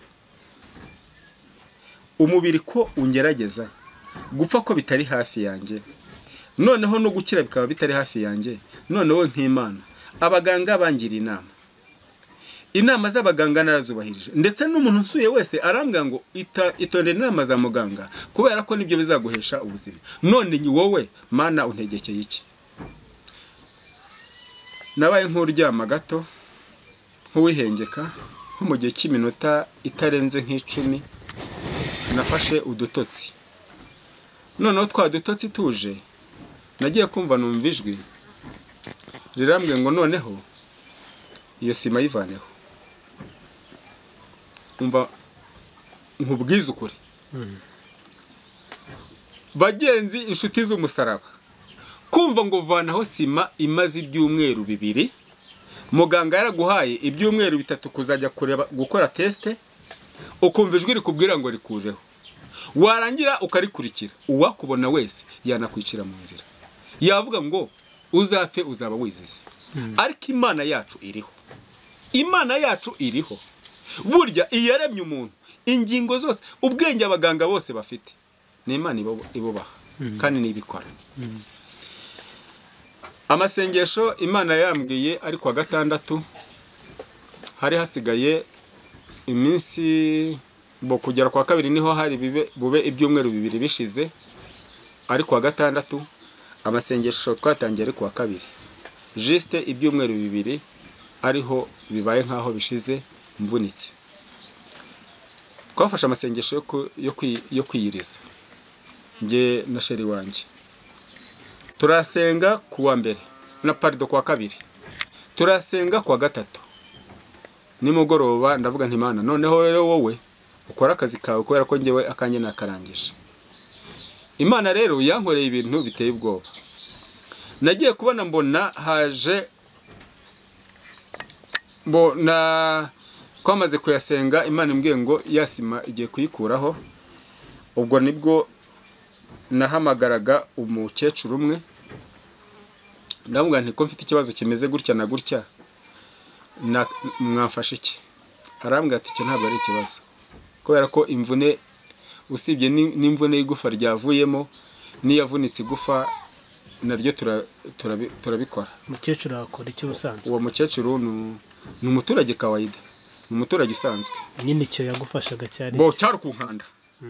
umubiri ko ungerageza gupfa ko bitari hafi yanjye noneho no gukira bikaba bitari hafi yanjye none wowe nk'Imana abaganga bangira inama inama z'abaganga narazubahirije ndetse n'umuntu nsuye wese arambwira ngo itondera inama za muganga kubera ko nibyo bizaguhesha ubuzima none ni wowe Mana untegekeye iki nabaye nk'uryama gato nk'uwihengeka nko mu gihe cy'iminota itarenze nk'icumi nafashe udutotsi noneho twa dutotsi tuje nagiye kumva numva ijwi rirambwiye ngo noneho iyo sima yivaneho umva nkubwiza ukuri bagenzi inshuti z'umusaraba kumva ngo vanaho sima imaze ibyumweru bibiri muganga yaraguhaye ibyumweru bitatu kuzajya kureba gukora teste ukumva ijwi rikubwira ngo rikureho warangira ukarikurikira uwakubona wese yanakwicira mu nzira yavuga ngo uzapfe uzaba wizize ariko Imana yacu iriho Imana yacu iriho burya iyaremye umuntu ingingo zose ubwenge abaganga bose bafite ni Imana ibubaha kandi nibikora amasengesho Imana yambwiye ari kwa gatandatu hari hasigaye iminsi bo kugera kwa kabiri niho hari bibe bube ibyumweru bibiri bishize ari kwa gatandatu amasengesho twatangiye ari kwa kabiri juste ibyumweru bibiri ariho bibaye nkaho bishize mvunitse twafashe amasengesho yo yo kwiyiriza nge na sheri wanje turasenga kuwa mbere na pardon kwa kabiri turasenga kwa gatatu nimugoroba ndavuga nti Mana noneho rero wowe ukora akazi kawe kubera ko ngewe akanye nakarangije Imana rero yankoreye ibintu biteye ubwoba nagiye kubona mbona haje mbona kwamaze kuyasenga Imana imbwiye ngo yasima igiye kuyikuraho ubwo nibwo nahamagaraga umukecuru umwe ndamubwira nti ko mfite ikibazo kimeze gutya na gutya mwamfashe iki arambwira ati cyo ntabwo ari ikibazo kubera ko imvune usibye n'imvune y'igufa ryavuyemo niyavunitse igufa naryo turabikora umukecuru akora iki ubusanzwe uwo mukecuru ni umuturage kawaida ni umuturage usanzwe nyine icyo yagufashaga cyari bo cyari ku nkanda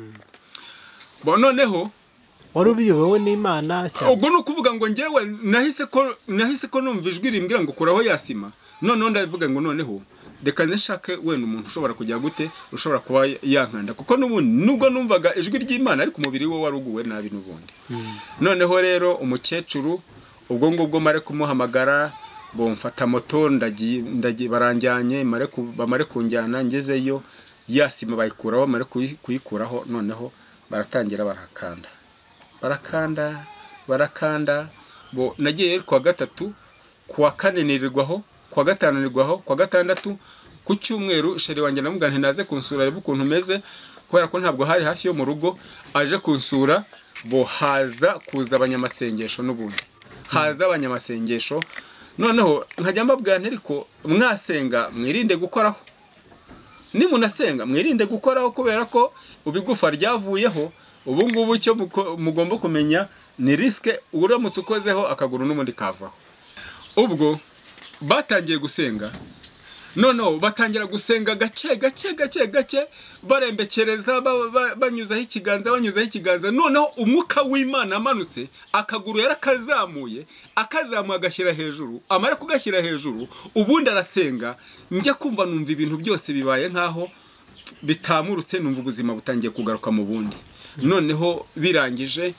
bo noneho wari ubiyobewe n'Imana cyane ubwo no kuvuga ngo ngewe nahise ko nahise ko numva ijwi rimbwira ngo kuraho yasima none ndavuga ngo noneho reka nshake wenda umuntu ushobora kujya gute ushobora kuba yankanda kuko nubundi nubwo numvaga ijwi ry'Imana ariko umubiri we waruguwe nabi nubundi noneho rero umukecuru ubwo ngubwo mare kumuhamagara bo mfata moto ndagiye ndagiye baranjyanye mare bamare kunjyana ngezeyo yasima bayikuraho mare kuyikuraho noneho baratangira barakanda barakanda barakanda bo nagiye kwa gatatu kwa kane nirirwaho kwa gatanu nirwaho kwa gatandatu ku cyumweru sheri wanjye namugana ntaze kunsura reba ukuntu meze kubera ko ntabwo hari hafi yo mu rugo aje kunsura bo haza kuza abanyamasengesho n'ubundi haza abanyamasengesho noneho nkajya mbabwira ariko mwasenga mwirinde gukoraho nimunasenga mwirinde gukoraho kubera ko ubigufa ryavuyeho ubu ngubu cyo mugomba kumenya ni riske uramutse ukozeho akaguru n'umundi kavaho ubwo batangiye gusenga noneho batangira gusenga gake gake gake gake barembekereza banyuzaho ikiganza banyuzaho ikiganza noneho umwuka w'Imana amanutse akaguru yarakazamuye akazamuye agashyira hejuru amara kugashyira hejuru ubundi arasenga njye kumva numva ibintu byose bibaye nkaho bitamurutse numva ubuzima butangiye kugaruka mu bundi noneho birangije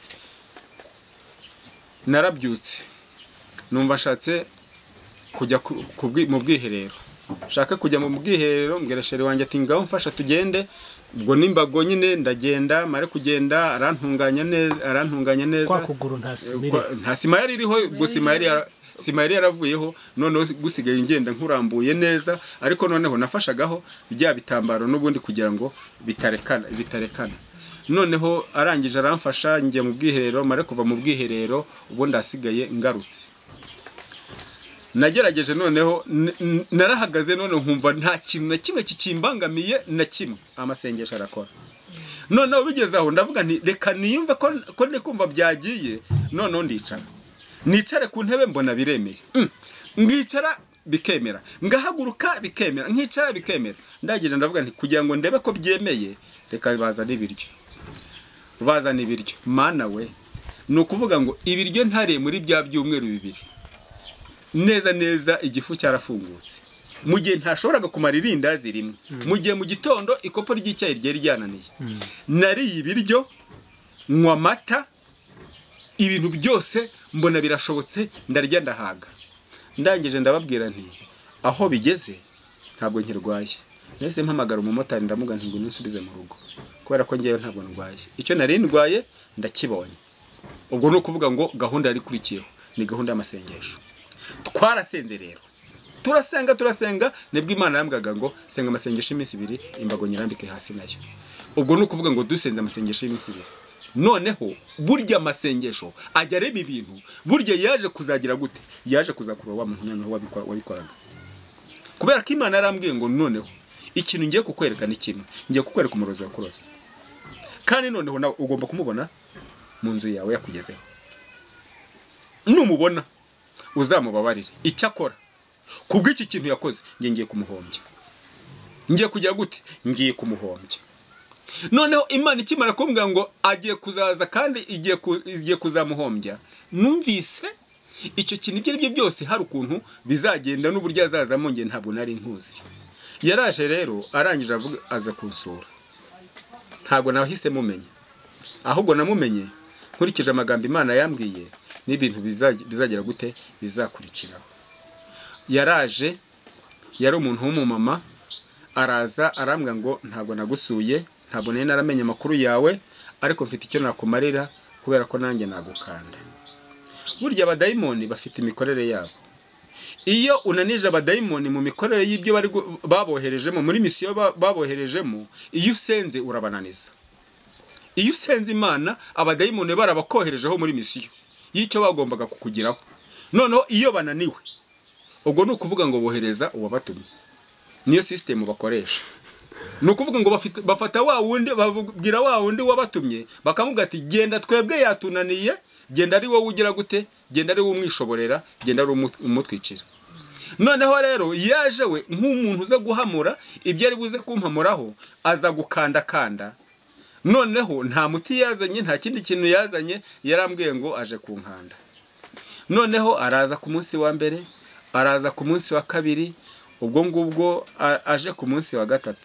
narabyutse numva ashatse kujya mu bwiherero shaka kujya mu bwiherero mbwira sheri wanjye ati ngaho mfasha tugende ubwo nimbago nyine ndagenda mare kugenda arantunganya neza arantunganya neza kwa kuguru nta simire nta sima yari iriho gusima yari sima yari yaravuyeho noneho gusigaye ingenda nkurambuye neza ariko noneho nafashagaho bya bitambaro n'ubundi kugira ngo bitarekana bitarekana noneho arangije aramfasha njye mu bwiherero mare kuva mu bwiherero ubundi asigaye ngarutse nagerageje noneho narahagaze none nkumva nta kintu na kimwe kikimbangamiye na kimwe amasengesho arakora noneho bigeze aho ndavuga nti reka niyumve ko ko ndikumva byagiye noneho ndicara nicare ku ntebe mbona biremeye ngicara bikemera ngahaguruka bikemera nkicara bikemera ndagije ndavuga nti kugira ngo ndebe ko byemeye reka bazana ibiryo bazana ibiryo mana we nukuvuga ngo ibiryo ntare muri bya byumweru bibiri neza neza igifu cyarafungutse mu gihe ntashoboraga kumara irindazi rimwe mu gihe mu gitondo ikopo ry'icyayi ryari ryananiye nari ibiryo nywa amata ibintu byose mbona birashobotse ndarya ndahaga ndangije ndababwira nti aho bigeze ntabwo nkirwaye nese mpamagara umumotari ndamuga nti ngo nsubize mu rugo kubera ko ngiye ntabwo ndwaye icyo nari ndwaye ndakibonye ubwo no kuvuga ngo gahunda yari kurikiyeho ni gahunda y'amasengesho twarasenze rero turasenga turasenga nebwe Imana yambwaga ngo senga amasengesho iminsi ibiri imbago nyirambike hasi nayo ubwo no kuvuga ngo dusenze amasengesho y'iminsi ibiri noneho burya amasengesho ajya areba ibintu burya yaje kuzagira gute yaje kuzakura wa muntu noneho wabikora wabikoraga kubera ko Imana yarambwiye ngo noneho ikintu ngiye kukwerekana ikintu ngiye kukwereka umurozi wakuroze kandi noneho nawe ugomba kumubona mu nzu yawe yakugezeho numubona uzamubabarire icyo akora kubw'iki kintu yakoze ngiye ngiye kumuhombya ngiye kugira gute ngiye kumuhombya noneho Imana ikimara kumbwira ngo agiye kuzaza kandi igiye igiye kuzamuhombya numvise icyo kintu ibyo aribyo byose hari ukuntu bizagenda n'uburyo azazamo ngiye ntabwo nari nkuzi yaraje rero arangije avuga aza kunsura ntabwo nahise mumenya ahubwo namumenye nkurikije amagambo Imana yambwiye n'ibintu bizagera gute bizakurikiraho yaraje yari umuntu w'umumama araza arambwa ngo ntabwo nagusuye ntabwo nari naramenye amakuru yawe ariko mfite icyo nakumarira kubera ko nanjye nagukanda burya abadayimoni bafite imikorere yabo iyo unanije abadayimoni mu mikorere y'ibyo bari baboherejemo muri misiyo baboherejemo iyo usenze urabananiza iyo usenze Imana abadayimoni barabakoherejeho muri misiyo y'icyo bagombaga kukugiraho noneho iyo bananiwe ubwo ni ukuvuga ngo bohereza uwabatumye niyo system bakoresha ni ukuvuga ngo bafata wa wundi babwira wa wundi wabatumye bakamubwira ati genda twebwe yatunaniye genda ari wowe ugira gute genda ari wowe umwishoborera genda ari umutwicira noneho rero yaje we nk'umuntu uza guhamura ibyo ari buze kumpamuraho aza gukanda kanda noneho nta muti yazanye nta kindi kintu yazanye yarambwiye ngo aje kunkanda noneho araza ku munsi wa mbere araza ku munsi wa kabiri ubwo ngubwo aje ku munsi wa gatatu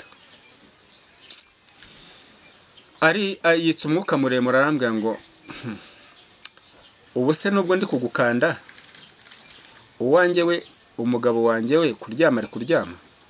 ari yitse umwuka muremure arambwira ngo ubu se nubwo ndi kugukanda uwanjye we umugabo wanjye we kuryama ari kuryama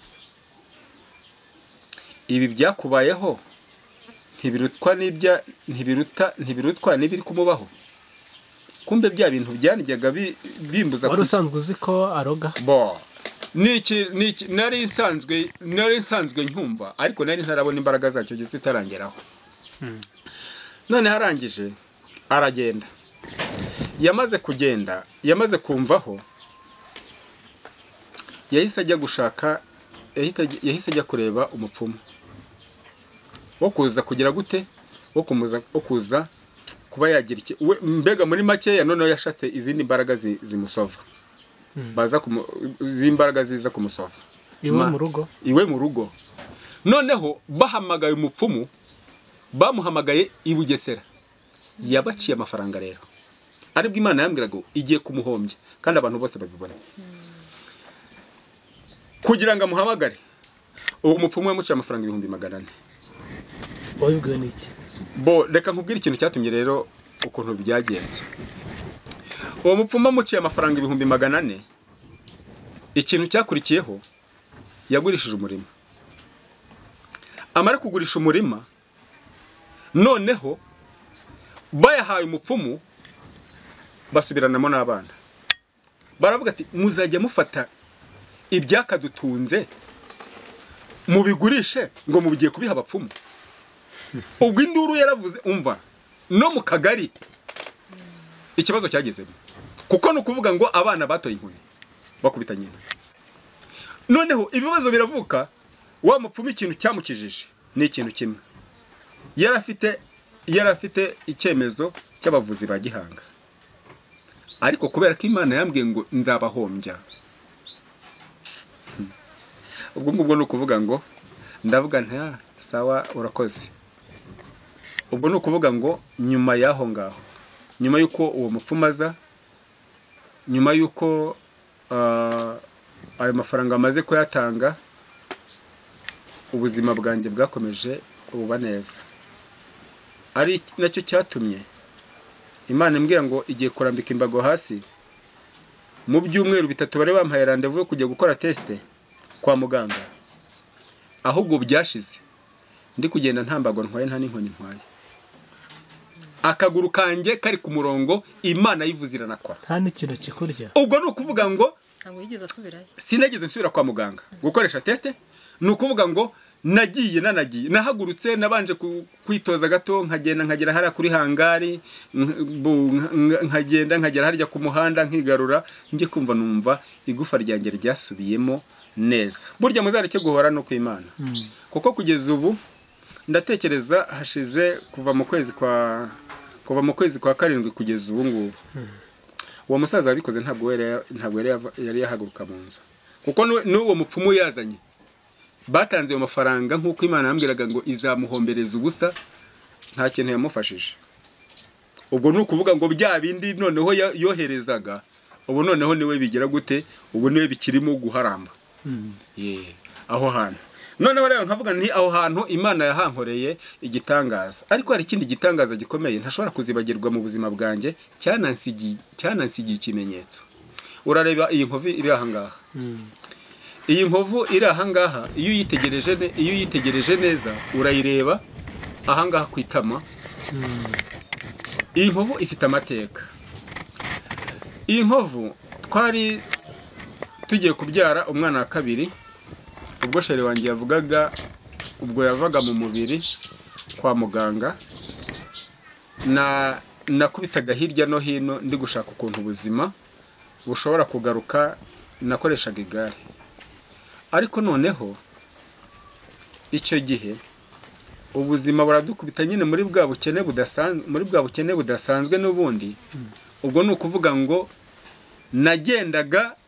ibi byakubayeho ntibirutwa n'ibya ntibiruta ntibirutwa n'ibiri kumubaho kumbe bya bintu byanijyaga bimbuza wari usanzwe uzi ko aroga bo niki niki nari isanzwe nari isanzwe nkumva ariko nari ntarabona imbaraga zacyo gitse itarangeraho none harangije aragenda yamaze kugenda yamaze kumvaho yahise ajya gushaka yahise ajya kureba umupfumu wo kuza kugira gute wo kumuza wo kuza kuba yagira iki mbega muri make ya none yashatse izindi mbaraga zimusova baza zimbaraga ziza kumusova iwe mu rugo iwe mu rugo noneho bahamagaye umupfumu bamuhamagaye i Bugesera yabaciye amafaranga rero aribwo Imana yambwiraga igiye kumuhombya kandi abantu bose babibona kugira ngo amuhamagare uwo mupfumu yamuciye amafaranga ibihumbi magana ane wabibwiwe n'iki bo reka nkubwire ikintu cyatumye rero ukuntu byagenze uwo mupfumu amuciye amafaranga ibihumbi magana ane ikintu cyakurikiyeho yagurishije umurima amara kugurisha umurima noneho bayahaye umupfumu basubiranamo n'abana baravuga ati muzajya mufata ibyakadutunze mubigurishe ngo mubigiye kubiha abapfumu ubwo induru yaravuze umva no mu kagari ikibazo cyagezemo kuko no kuvuga ngo abana batoye inkoni bakubita nyina noneho ibibazo biravuka wa mupfumu ikintu cyamukijije ni ikintu kimwe yarafite yarafite icyemezo cy'abavuzi ba Gihanga ariko kubera ko Imana yambwiye ngo nzabahombya, ubwo ngubwo ni ukuvuga ngo ndavuga nta sawa urakoze. Ubwo ni ukuvuga ngo nyuma y'aho ngaho, nyuma y'uko uwo mupfumaza, nyuma y'uko ayo mafaranga amaze kuyatanga, ubuzima bwanjye bwakomeje kuba neza. Ari nacyo cyatumye Imana imbwira ngo igiye kurambika imbago hasi. Mu byumweru bitatu bari bampaye rendezvous yo kujya gukora test kwa muganga, ahubwo byashize ndi kugenda nta mbago ntwaye nta n'inkoni ntwaye, akaguru kanjye kari ku murongo, Imana yivuze iranakora, nta n'ikintu kikurya. Ubwo ni ukuvuga ngo ntabwo yigeze asubirayo, sinageze nsubira kwa muganga gukoresha test. Ni ukuvuga ngo nagiye nanagiye nahagurutse, nabanje kwitoza gato, nkagenda nkagera hara kuri hangari, nkagenda nkagera harya ku muhanda, nkigarura ngiye kumva numva igufa ryanjye ryasubiyemo neza. Burya muzareke guhora no kw'Imana, kuko kugeza ubu ndatekereza hashize kuva mu kwezi kwa kuva mu kwezi kwa karindwi kugeza ubu ngubu, uwo musaza wabikoze ntabwo ntabwo yari yahaguruka mu nzu, kuko n'uwo mupfumu yazanye batanze ayo mafaranga nk'uko Imana yambwiraga ngo izamuhombereza ubusa, nta kintu yamufashije. Ubwo ni ukuvuga ngo bya bindi noneho yoherezaga, ubu noneho niwe bigira gute, ubu niwe bikirimo guharamba. Ye aho hantu noneho rero nkavuga nti aho hantu Imana yahankoreye igitangaza. Ariko hari ikindi gitangaza gikomeye ntashobora kuzibagirwa mu buzima bwanjye, cyanansigiye cyanansigiye ikimenyetso. Urareba iyi nkovu iri aha ngaha, iyi nkovu iri aha ngaha, iyo uyitegereje iyo uyitegereje neza urayireba aha ngaha kwitama. Iyi nkovu ifite amateka. Iyi nkovu twari tugiye kubyara umwana wa kabiri, ubwo sheri wanjye yavugaga, ubwo yavaga mu mubiri kwa muganga, na nakubitaga hirya no hino ndi gushaka ukuntu ubuzima bushobora kugaruka, nakoreshaga igare. Ariko noneho icyo gihe ubuzima buradukubita nyine muri bwa bukene budasanzwe, muri bwa bukene budasanzwe n'ubundi. Ubwo ni ukuvuga ngo nagendaga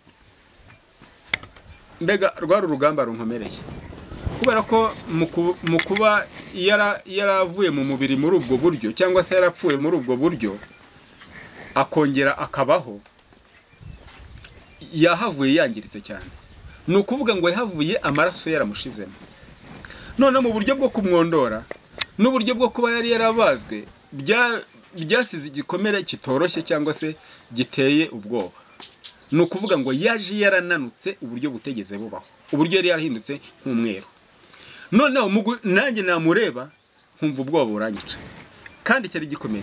mbega rwari urugamba runkomereye, kubera ko mu kuba yaravuye mu mubiri muri ubwo buryo, cyangwa se yarapfuye muri ubwo buryo akongera akabaho, yahavuye yangiritse cyane. Ni ukuvuga ngo yahavuye amaraso yaramushizemo. None mu buryo bwo kumwondora n'uburyo bwo kuba yari yarabazwe, byasize igikomere kitoroshye cyangwa se giteye ubwoba. Ni ukuvuga ngo yaje yarananutse uburyo butegeze bubaho, uburyo yari yarahindutse nk'umweru. Noneho nanjye namureba nkumva ubwoba buranyica, kandi cyari gikomeye.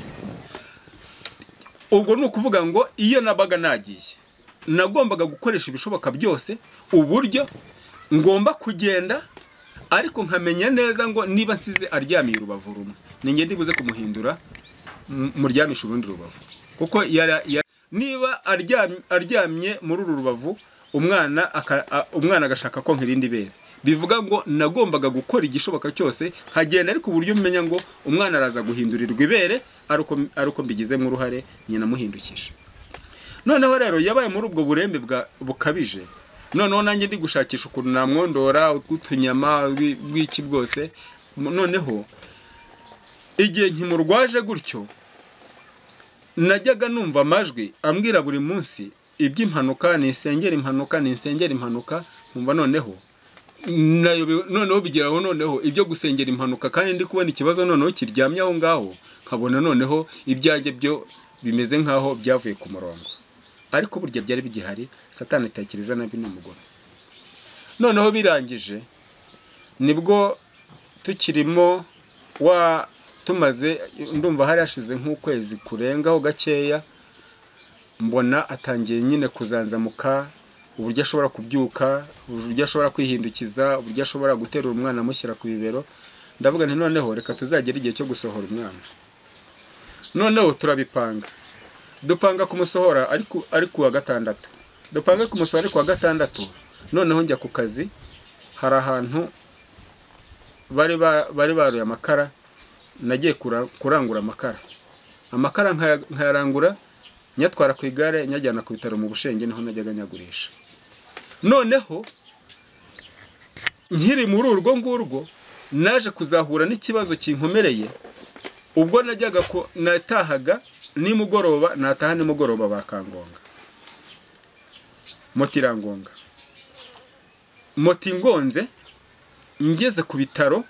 Ubwo ni ukuvuga ngo iyo nabaga nagiye, nagombaga gukoresha ibishoboka byose uburyo ngomba kugenda, ariko nkamenya neza ngo niba nsize aryamiye urubavu rumwe, ninjye ndibuze kumuhindura muryamisha urundi rubavu, kuko niba aryamye muri uru rubavu, umwana umwana agashaka ko nkirindi bere, bivuga ngo nagombaga gukora igishoboka cyose nkagenda, ariko uburyo umenya ngo umwana araza guhindurirwa ibere ari uko mbigizemo uruhare, nyina muhindukije. Noneho rero yabaye muri ubwo burembe bukabije. Noneho nanjye ndi gushakisha ukuntu namwondora utwutunyama bw'iki bwose. Noneho igihe nkimurwaje gutyo, najyaga numva amajwi ambwira buri munsi iby'impanuka, nisengera impanuka, nisengera impanuka. Nkumva noneho noneho bigeraho noneho ibyo gusengera impanuka, kandi ndi kubona ikibazo noneho kiryamye aho ngaho, nkabona noneho ibyanjye byo bimeze nkaho byavuye ku murongo. Ariko burya byari bigihari, Satani itekereza nabi n'umugore. Noneho birangije nibwo tukirimo wa tumaze, ndumva hari hashize nk'ukwezi kurengaho gakeya, mbona atangiye nyine kuzanzamuka, uburyo ashobora kubyuka, uburyo ashobora kwihindukiza, uburyo ashobora guterura umwana amushyira ku bibero. Ndavuga nti noneho reka tuzagera igihe cyo gusohora umwana. Noneho turabipanga, dupanga kumusohora ariko ari kuwa gatandatu, dupanga kumusohora ariko kuwa gatandatu. Noneho njya ku kazi, hari ahantu bari bari baruye amakara, nagiye kurangura amakara, amakara nkayarangura nyatwara ku igare nyajyana ku bitaro mu Bushenge niho najyaga nyagurisha. Noneho nkiri muri urwo ngurwo naje kuzahura n'ikibazo kinkomereye ubwo najyaga ko natahaga nimugoroba nataha nimugoroba bakangonga motirangonga motingonze ngeze ku bitaro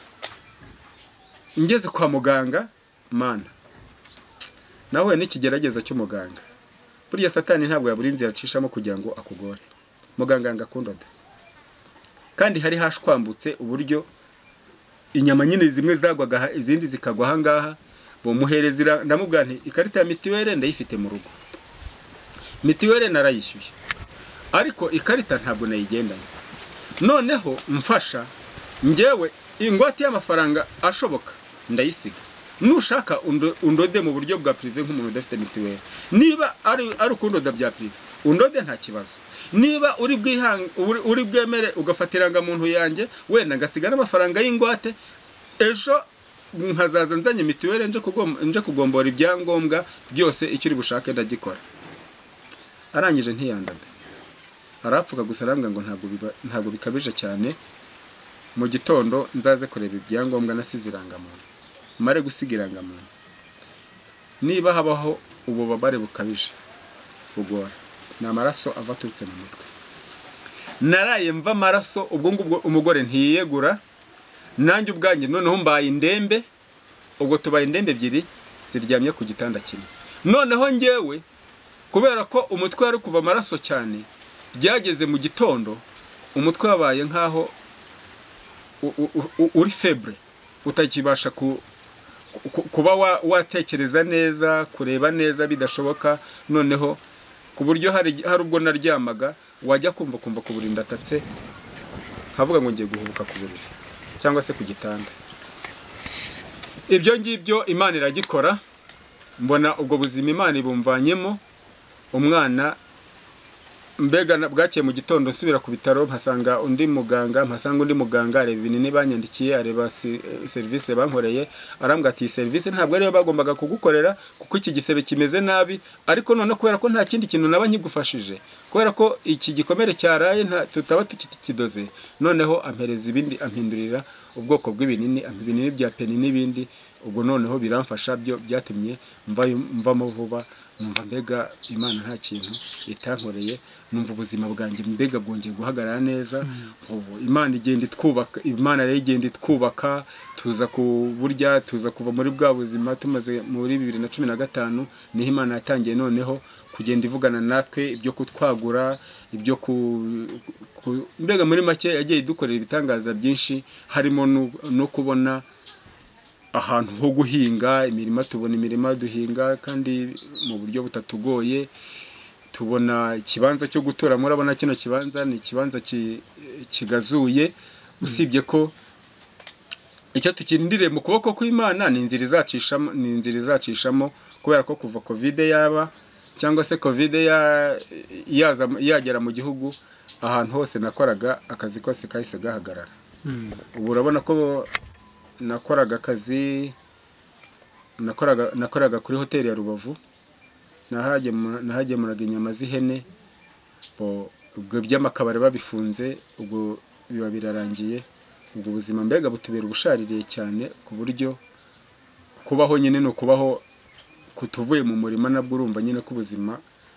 ngeze kwa muganga mana nawe n'ikigerageza cy'umuganga burya satani ntabwo yaburi inzira acishamo kugira ngo akugore muganga ngakundoda kandi hari hashwambutse uburyo inyama nyine zimwe zagwaga izindi zikagwa hangaha bo muherezira ndamubwira nti ikarita ya mitiwere ndayifite mu rugo mitiwere narayishyuye ariko ikarita ntabwo nayigendanye noneho mfasha ngewe ingwate y'amafaranga ashoboka ndayisiga nushaka undode mu buryo bwa privé nk'umuntu udafite mitiwere niba ari ari ukundoda bya privé undode nta kibazo niba uri bwihanga uri bwemere ugafatiranga muntu yanjye wenda ngasiga n'amafaranga y'ingwate ejo nkazaza nzanye mitiwere nje kugomba nje kugombora ibyangombwa byose icyo uri bushake ndagikora arangije ntiyandada arapfuka gusa arambwa ngo ntabwo ntabwo bikabije cyane mu gitondo nzaze kureba ibyangombwa nasiziranga muntu mare gusigiranga muntu niba habaho ububabare bukabije bugora ni amaraso ava aturutse mu mutwe naraye mva amaraso ubwo ngubwo umugore ntiyegura nanjye ubwanjye noneho mbaye indembe ubwo tubaye indembe ebyiri ziryamye ku gitanda kimwe noneho ngewe kubera ko umutwe wari kuva amaraso cyane byageze mu gitondo umutwe wabaye nkaho uri febre utakibasha kuba watekereza neza kureba neza bidashoboka noneho ku buryo hari hari ubwo naryamaga wajya kumva kumva ku buriri ndatatse havuga ngo ngiye guhubuka ku buriri cyangwa se ku gitanda ibyo ngibyo Imana iragikora mbona ubwo buzima Imana ibumvanyemo umwana mbega bwakiye mu gitondo nsubira ku bitaro mpasanga undi muganga mpasanga undi muganga areba ibinini banyandikiye areba service bankoreye arambwa ati service ntabwo ariyo bagombaga kugukorera kuko iki gisebe kimeze nabi ariko none kubera ko nta kindi kintu naba nkigufashije kubera ko iki gikomere cyaraye tutaba tukidoze noneho ampereza ibindi ampindurira ubwoko bw'ibinini ibinini bya peni n'ibindi ubwo noneho biramfasha byo byatumye mva mvamo vuba numva mbega Imana nta kintu itankoreye numva ubuzima bwanjye mbega bwongeye guhagarara neza ubu Imana igenda itwubaka Imana rero igenda itwubaka tuza ku burya tuza kuva muri bwa buzima tumaze muri bibiri na cumi na gatanu niho Imana yatangiye noneho kugenda ivugana natwe ibyo kutwagura ibyo ku mbega muri make yagiye idukorera ibitangaza byinshi harimo no kubona ahantu ho guhinga imirima tubona imirima duhinga kandi mu buryo butatugoye tubona ikibanza cyo gutura murabona kino kibanza ni ikibanza kigazuye usibye ko icyo tukindire mu kuboko kw'Imana ni inzira izacishamo ni inzira izacishamo kubera ko kuva covid yaba cyangwa se covid ya yaza yagera mu gihugu ahantu hose nakoraga akazi kose kahise gahagarara ubu urabona ko nakoraga akazi nakoraga nakoraga kuri hoteli ya Rubavu nahaje nahagemuraga inyama z'ihene ubwo by'amakabari babifunze ubwo biba birarangiye ubwo buzima mbega butubera ubushaririye cyane ku buryo kubaho nyine no kubaho kutuvuye mu murima nabwo urumva nyine ko ubuzima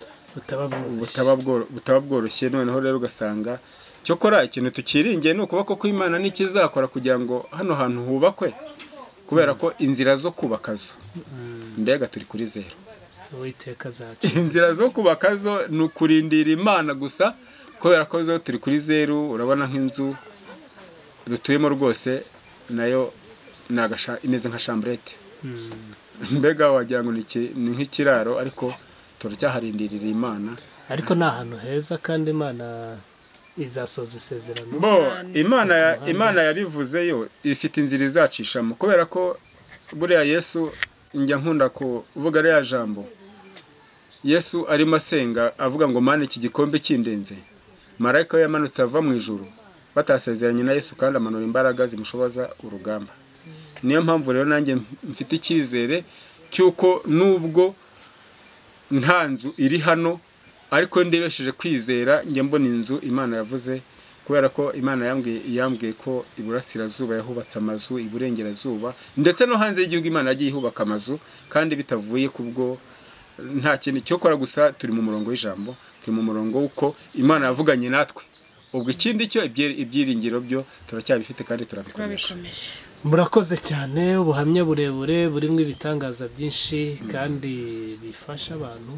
butaba bworoshye noneho rero ugasanga cyokora ikintu tukiringiye no kubako kw'Imana n'ikizakora kugira ngo hano hantu hubakwe kubera ko inzira zo kubakazo mbega turi kuri zero Uwiteka zacu inzira zo kubakazo ni ukurindira Imana gusa kubera ko zo turi kuri zero urabona nk'inzu dutuyemo rwose nayo nagasha imeze nka chambrette mbega wagira ngo ni nk'ikiraro ariko turacyaharindirira Imana ariko ni ahantu heza kandi Imana izasoza isezerano bo Imana Imana yabivuze yo ifite inzira izacishamo kubera ko buriya Yesu njya nkunda kuvuga rya jambo Yesu arimo asenga avuga ngo Mana iki gikombe kindenze marayika yamanutse ava mu ijuru batasezeranye na Yesu kandi amanura imbaraga zimushoboza urugamba niyo mpamvu rero nanjye mfite icyizere cyuko nubwo nta nzu iri hano ariko ndebesheje kwizera njye mbona inzu Imana yavuze kubera ko Imana yambwiye yambwiye ko iburasirazuba yahubatse amazu iburengerazuba ndetse no hanze y'igihugu Imana yagiye ihubaka amazu kandi bitavuye kubwo nta kintu cyo kora gusa turi mu murongo w'ijambo turi mu murongo uko Imana yavuganye natwe ubwo ikindi cyo ibyiringiro byo turacyabifite kandi turabikomeje. Murakoze cyane ubuhamya burebure burimo ibitangaza byinshi kandi bifasha abantu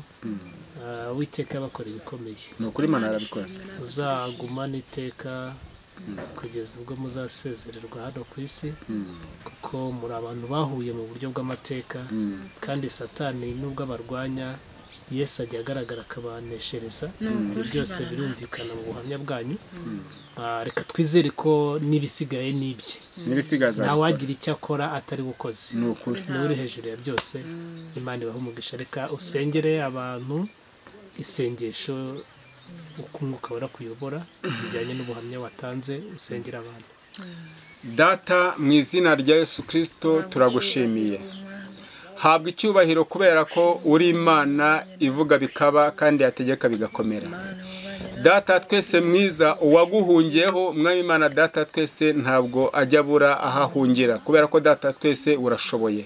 witeka bakora ibikomeye. Ni ukuri Imana yarabikoze. Uzagumana iteka kugeza ubwo muzasezererwa hano ku isi kuko muri abantu bahuye mu buryo bw'amateka kandi Satani nubwo abarwanya Yesu ajya agaragara akabaneshereza byose birumvikana mu buhamya bwanyu. Reka twizere ko nibisigaye nibye nibisigaza nta wagira icyo akora atari gukoze ni ukuri ni uri hejuru ya byose. Imana ibahe umugisha. Reka usengere abantu isengesho uko umwuka warakuyobora bijyanye n'ubuhamya watanze usengera abantu. Data mu izina rya Yesu Kristo turagushimiye habwa icyubahiro kubera ko uri Imana ivuga bikaba kandi yategeka bigakomera. Data twese mwiza uwaguhungiyeho mwami Imana data twese ntabwo ajya bura ahahungira kubera ko data twese urashoboye.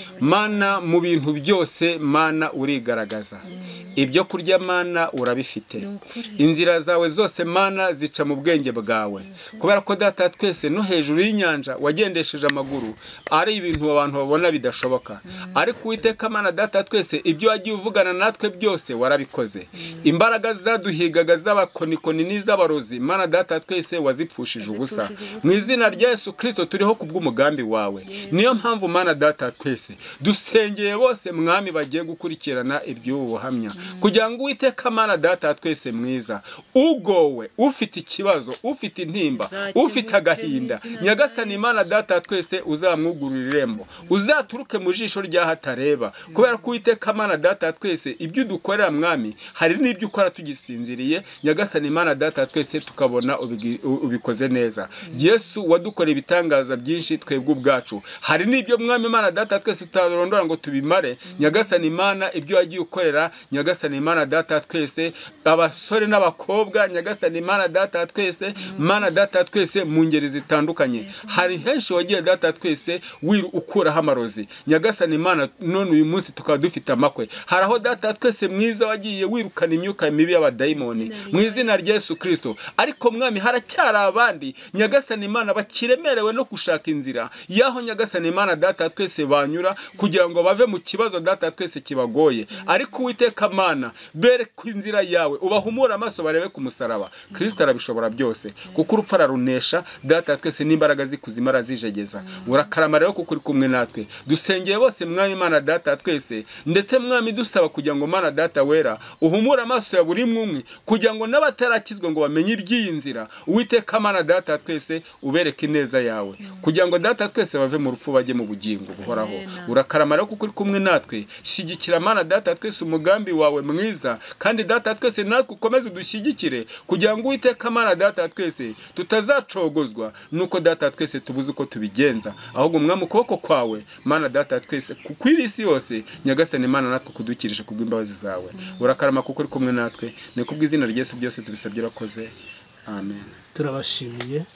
Mana mu bintu byose Mana urigaragaza ibyo kurya Mana urabifite inzira zawe zose Mana zica mu bwenge bwawe kubera ko data twese no hejuru y'inyanja wagendesheje amaguru ari ibintu abantu babona bidashoboka ariko Uwiteka Mana data twese ibyo wagiye uvugana natwe byose warabikoze. Imbaraga zaduhigaga z'abakonikoni n'iz'abarozi Mana data twese wazipfushije ubusa mu izina rya Yesu Kristo turiho kubw'umugambi wawe. Niyo mpamvu Mana data twese dusengeye bose mwami bagiye gukurikirana iby'ubu buhamya kugira ngo Uwiteka Mana data twese mwiza ugowe ufite ikibazo ufite intimba ufite agahinda Nyagasani Imana data twese uzamwugurira irembo uzaturuke mu jisho rya hatareba kubera ko Uwiteka Mana data twese ibyo dukorera mwami hari n'ibyo ukora tugisinziriye Nyagasani Imana data twese tukabona ubikoze neza. Yesu wadukoreye ibitangaza byinshi twebwe ubwacu hari n'ibyo mwami Imana data twese tutarondora ngo tubimare Nyagasani Imana ibyo wagiye ukorera Nyagasani Imana data twese abasore n'abakobwa Nyagasani Imana data twese Mana data twese mu ngeri zitandukanye hari henshi wagiye data twese wiru ukuraho amarozi Nyagasani Imana none uyu munsi tukaba dufite amakwe hari aho data twese mwiza wagiye wirukana imyuka mibi y'abadayimoni mu izina rya Yesu Kristo ariko mwami haracyari abandi Nyagasani Imana bakiremerewe no gushaka inzira yaho Nyagasani Imana data twese banyura kugira ngo bave mu kibazo data twese kibagoye ariko Uwiteka Mana bere ku inzira yawe ubahumura amaso barebe ku musaraba. Kristo arabishobora byose kuko urupfu ararunesha data twese n'imbaraga zikuzima arazijegeza. Urakarama rero kuko uri kumwe natwe dusengeye bose mwami Imana data twese ndetse mwami dusaba kugira ngo Mana data wera uhumura amaso ya buri umwe kugira ngo n'abatarakizwe ngo bamenye iby'iyi nzira Uwiteka Mana data twese ubereke ineza yawe kugira ngo data twese bave mu rupfu bajye mu bugingo buhoraho. Urakarama rero kuko uri kumwe natwe shyigikira Mana data twese umugambi wawe mwiza kandi data twese natwe ukomeze udushyigikire kugira ngo Uwiteka Mana data twese tutazacogozwa nuko data twese tubuze uko tubigenza ahubwo mwami ukuboko kwawe Mana data twese kuko iri isi yose Nyagasani Mana natwe kudukirisha kubw'imbabazi zawe. Urakarama kuko uri kumwe natwe ni kubw'izina rya Yesu byose tubisabye urakoze amen. Turabashimiye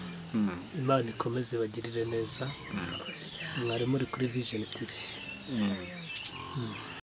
Imana ikomeze bagirire neza mwari muri kuri Vision T V.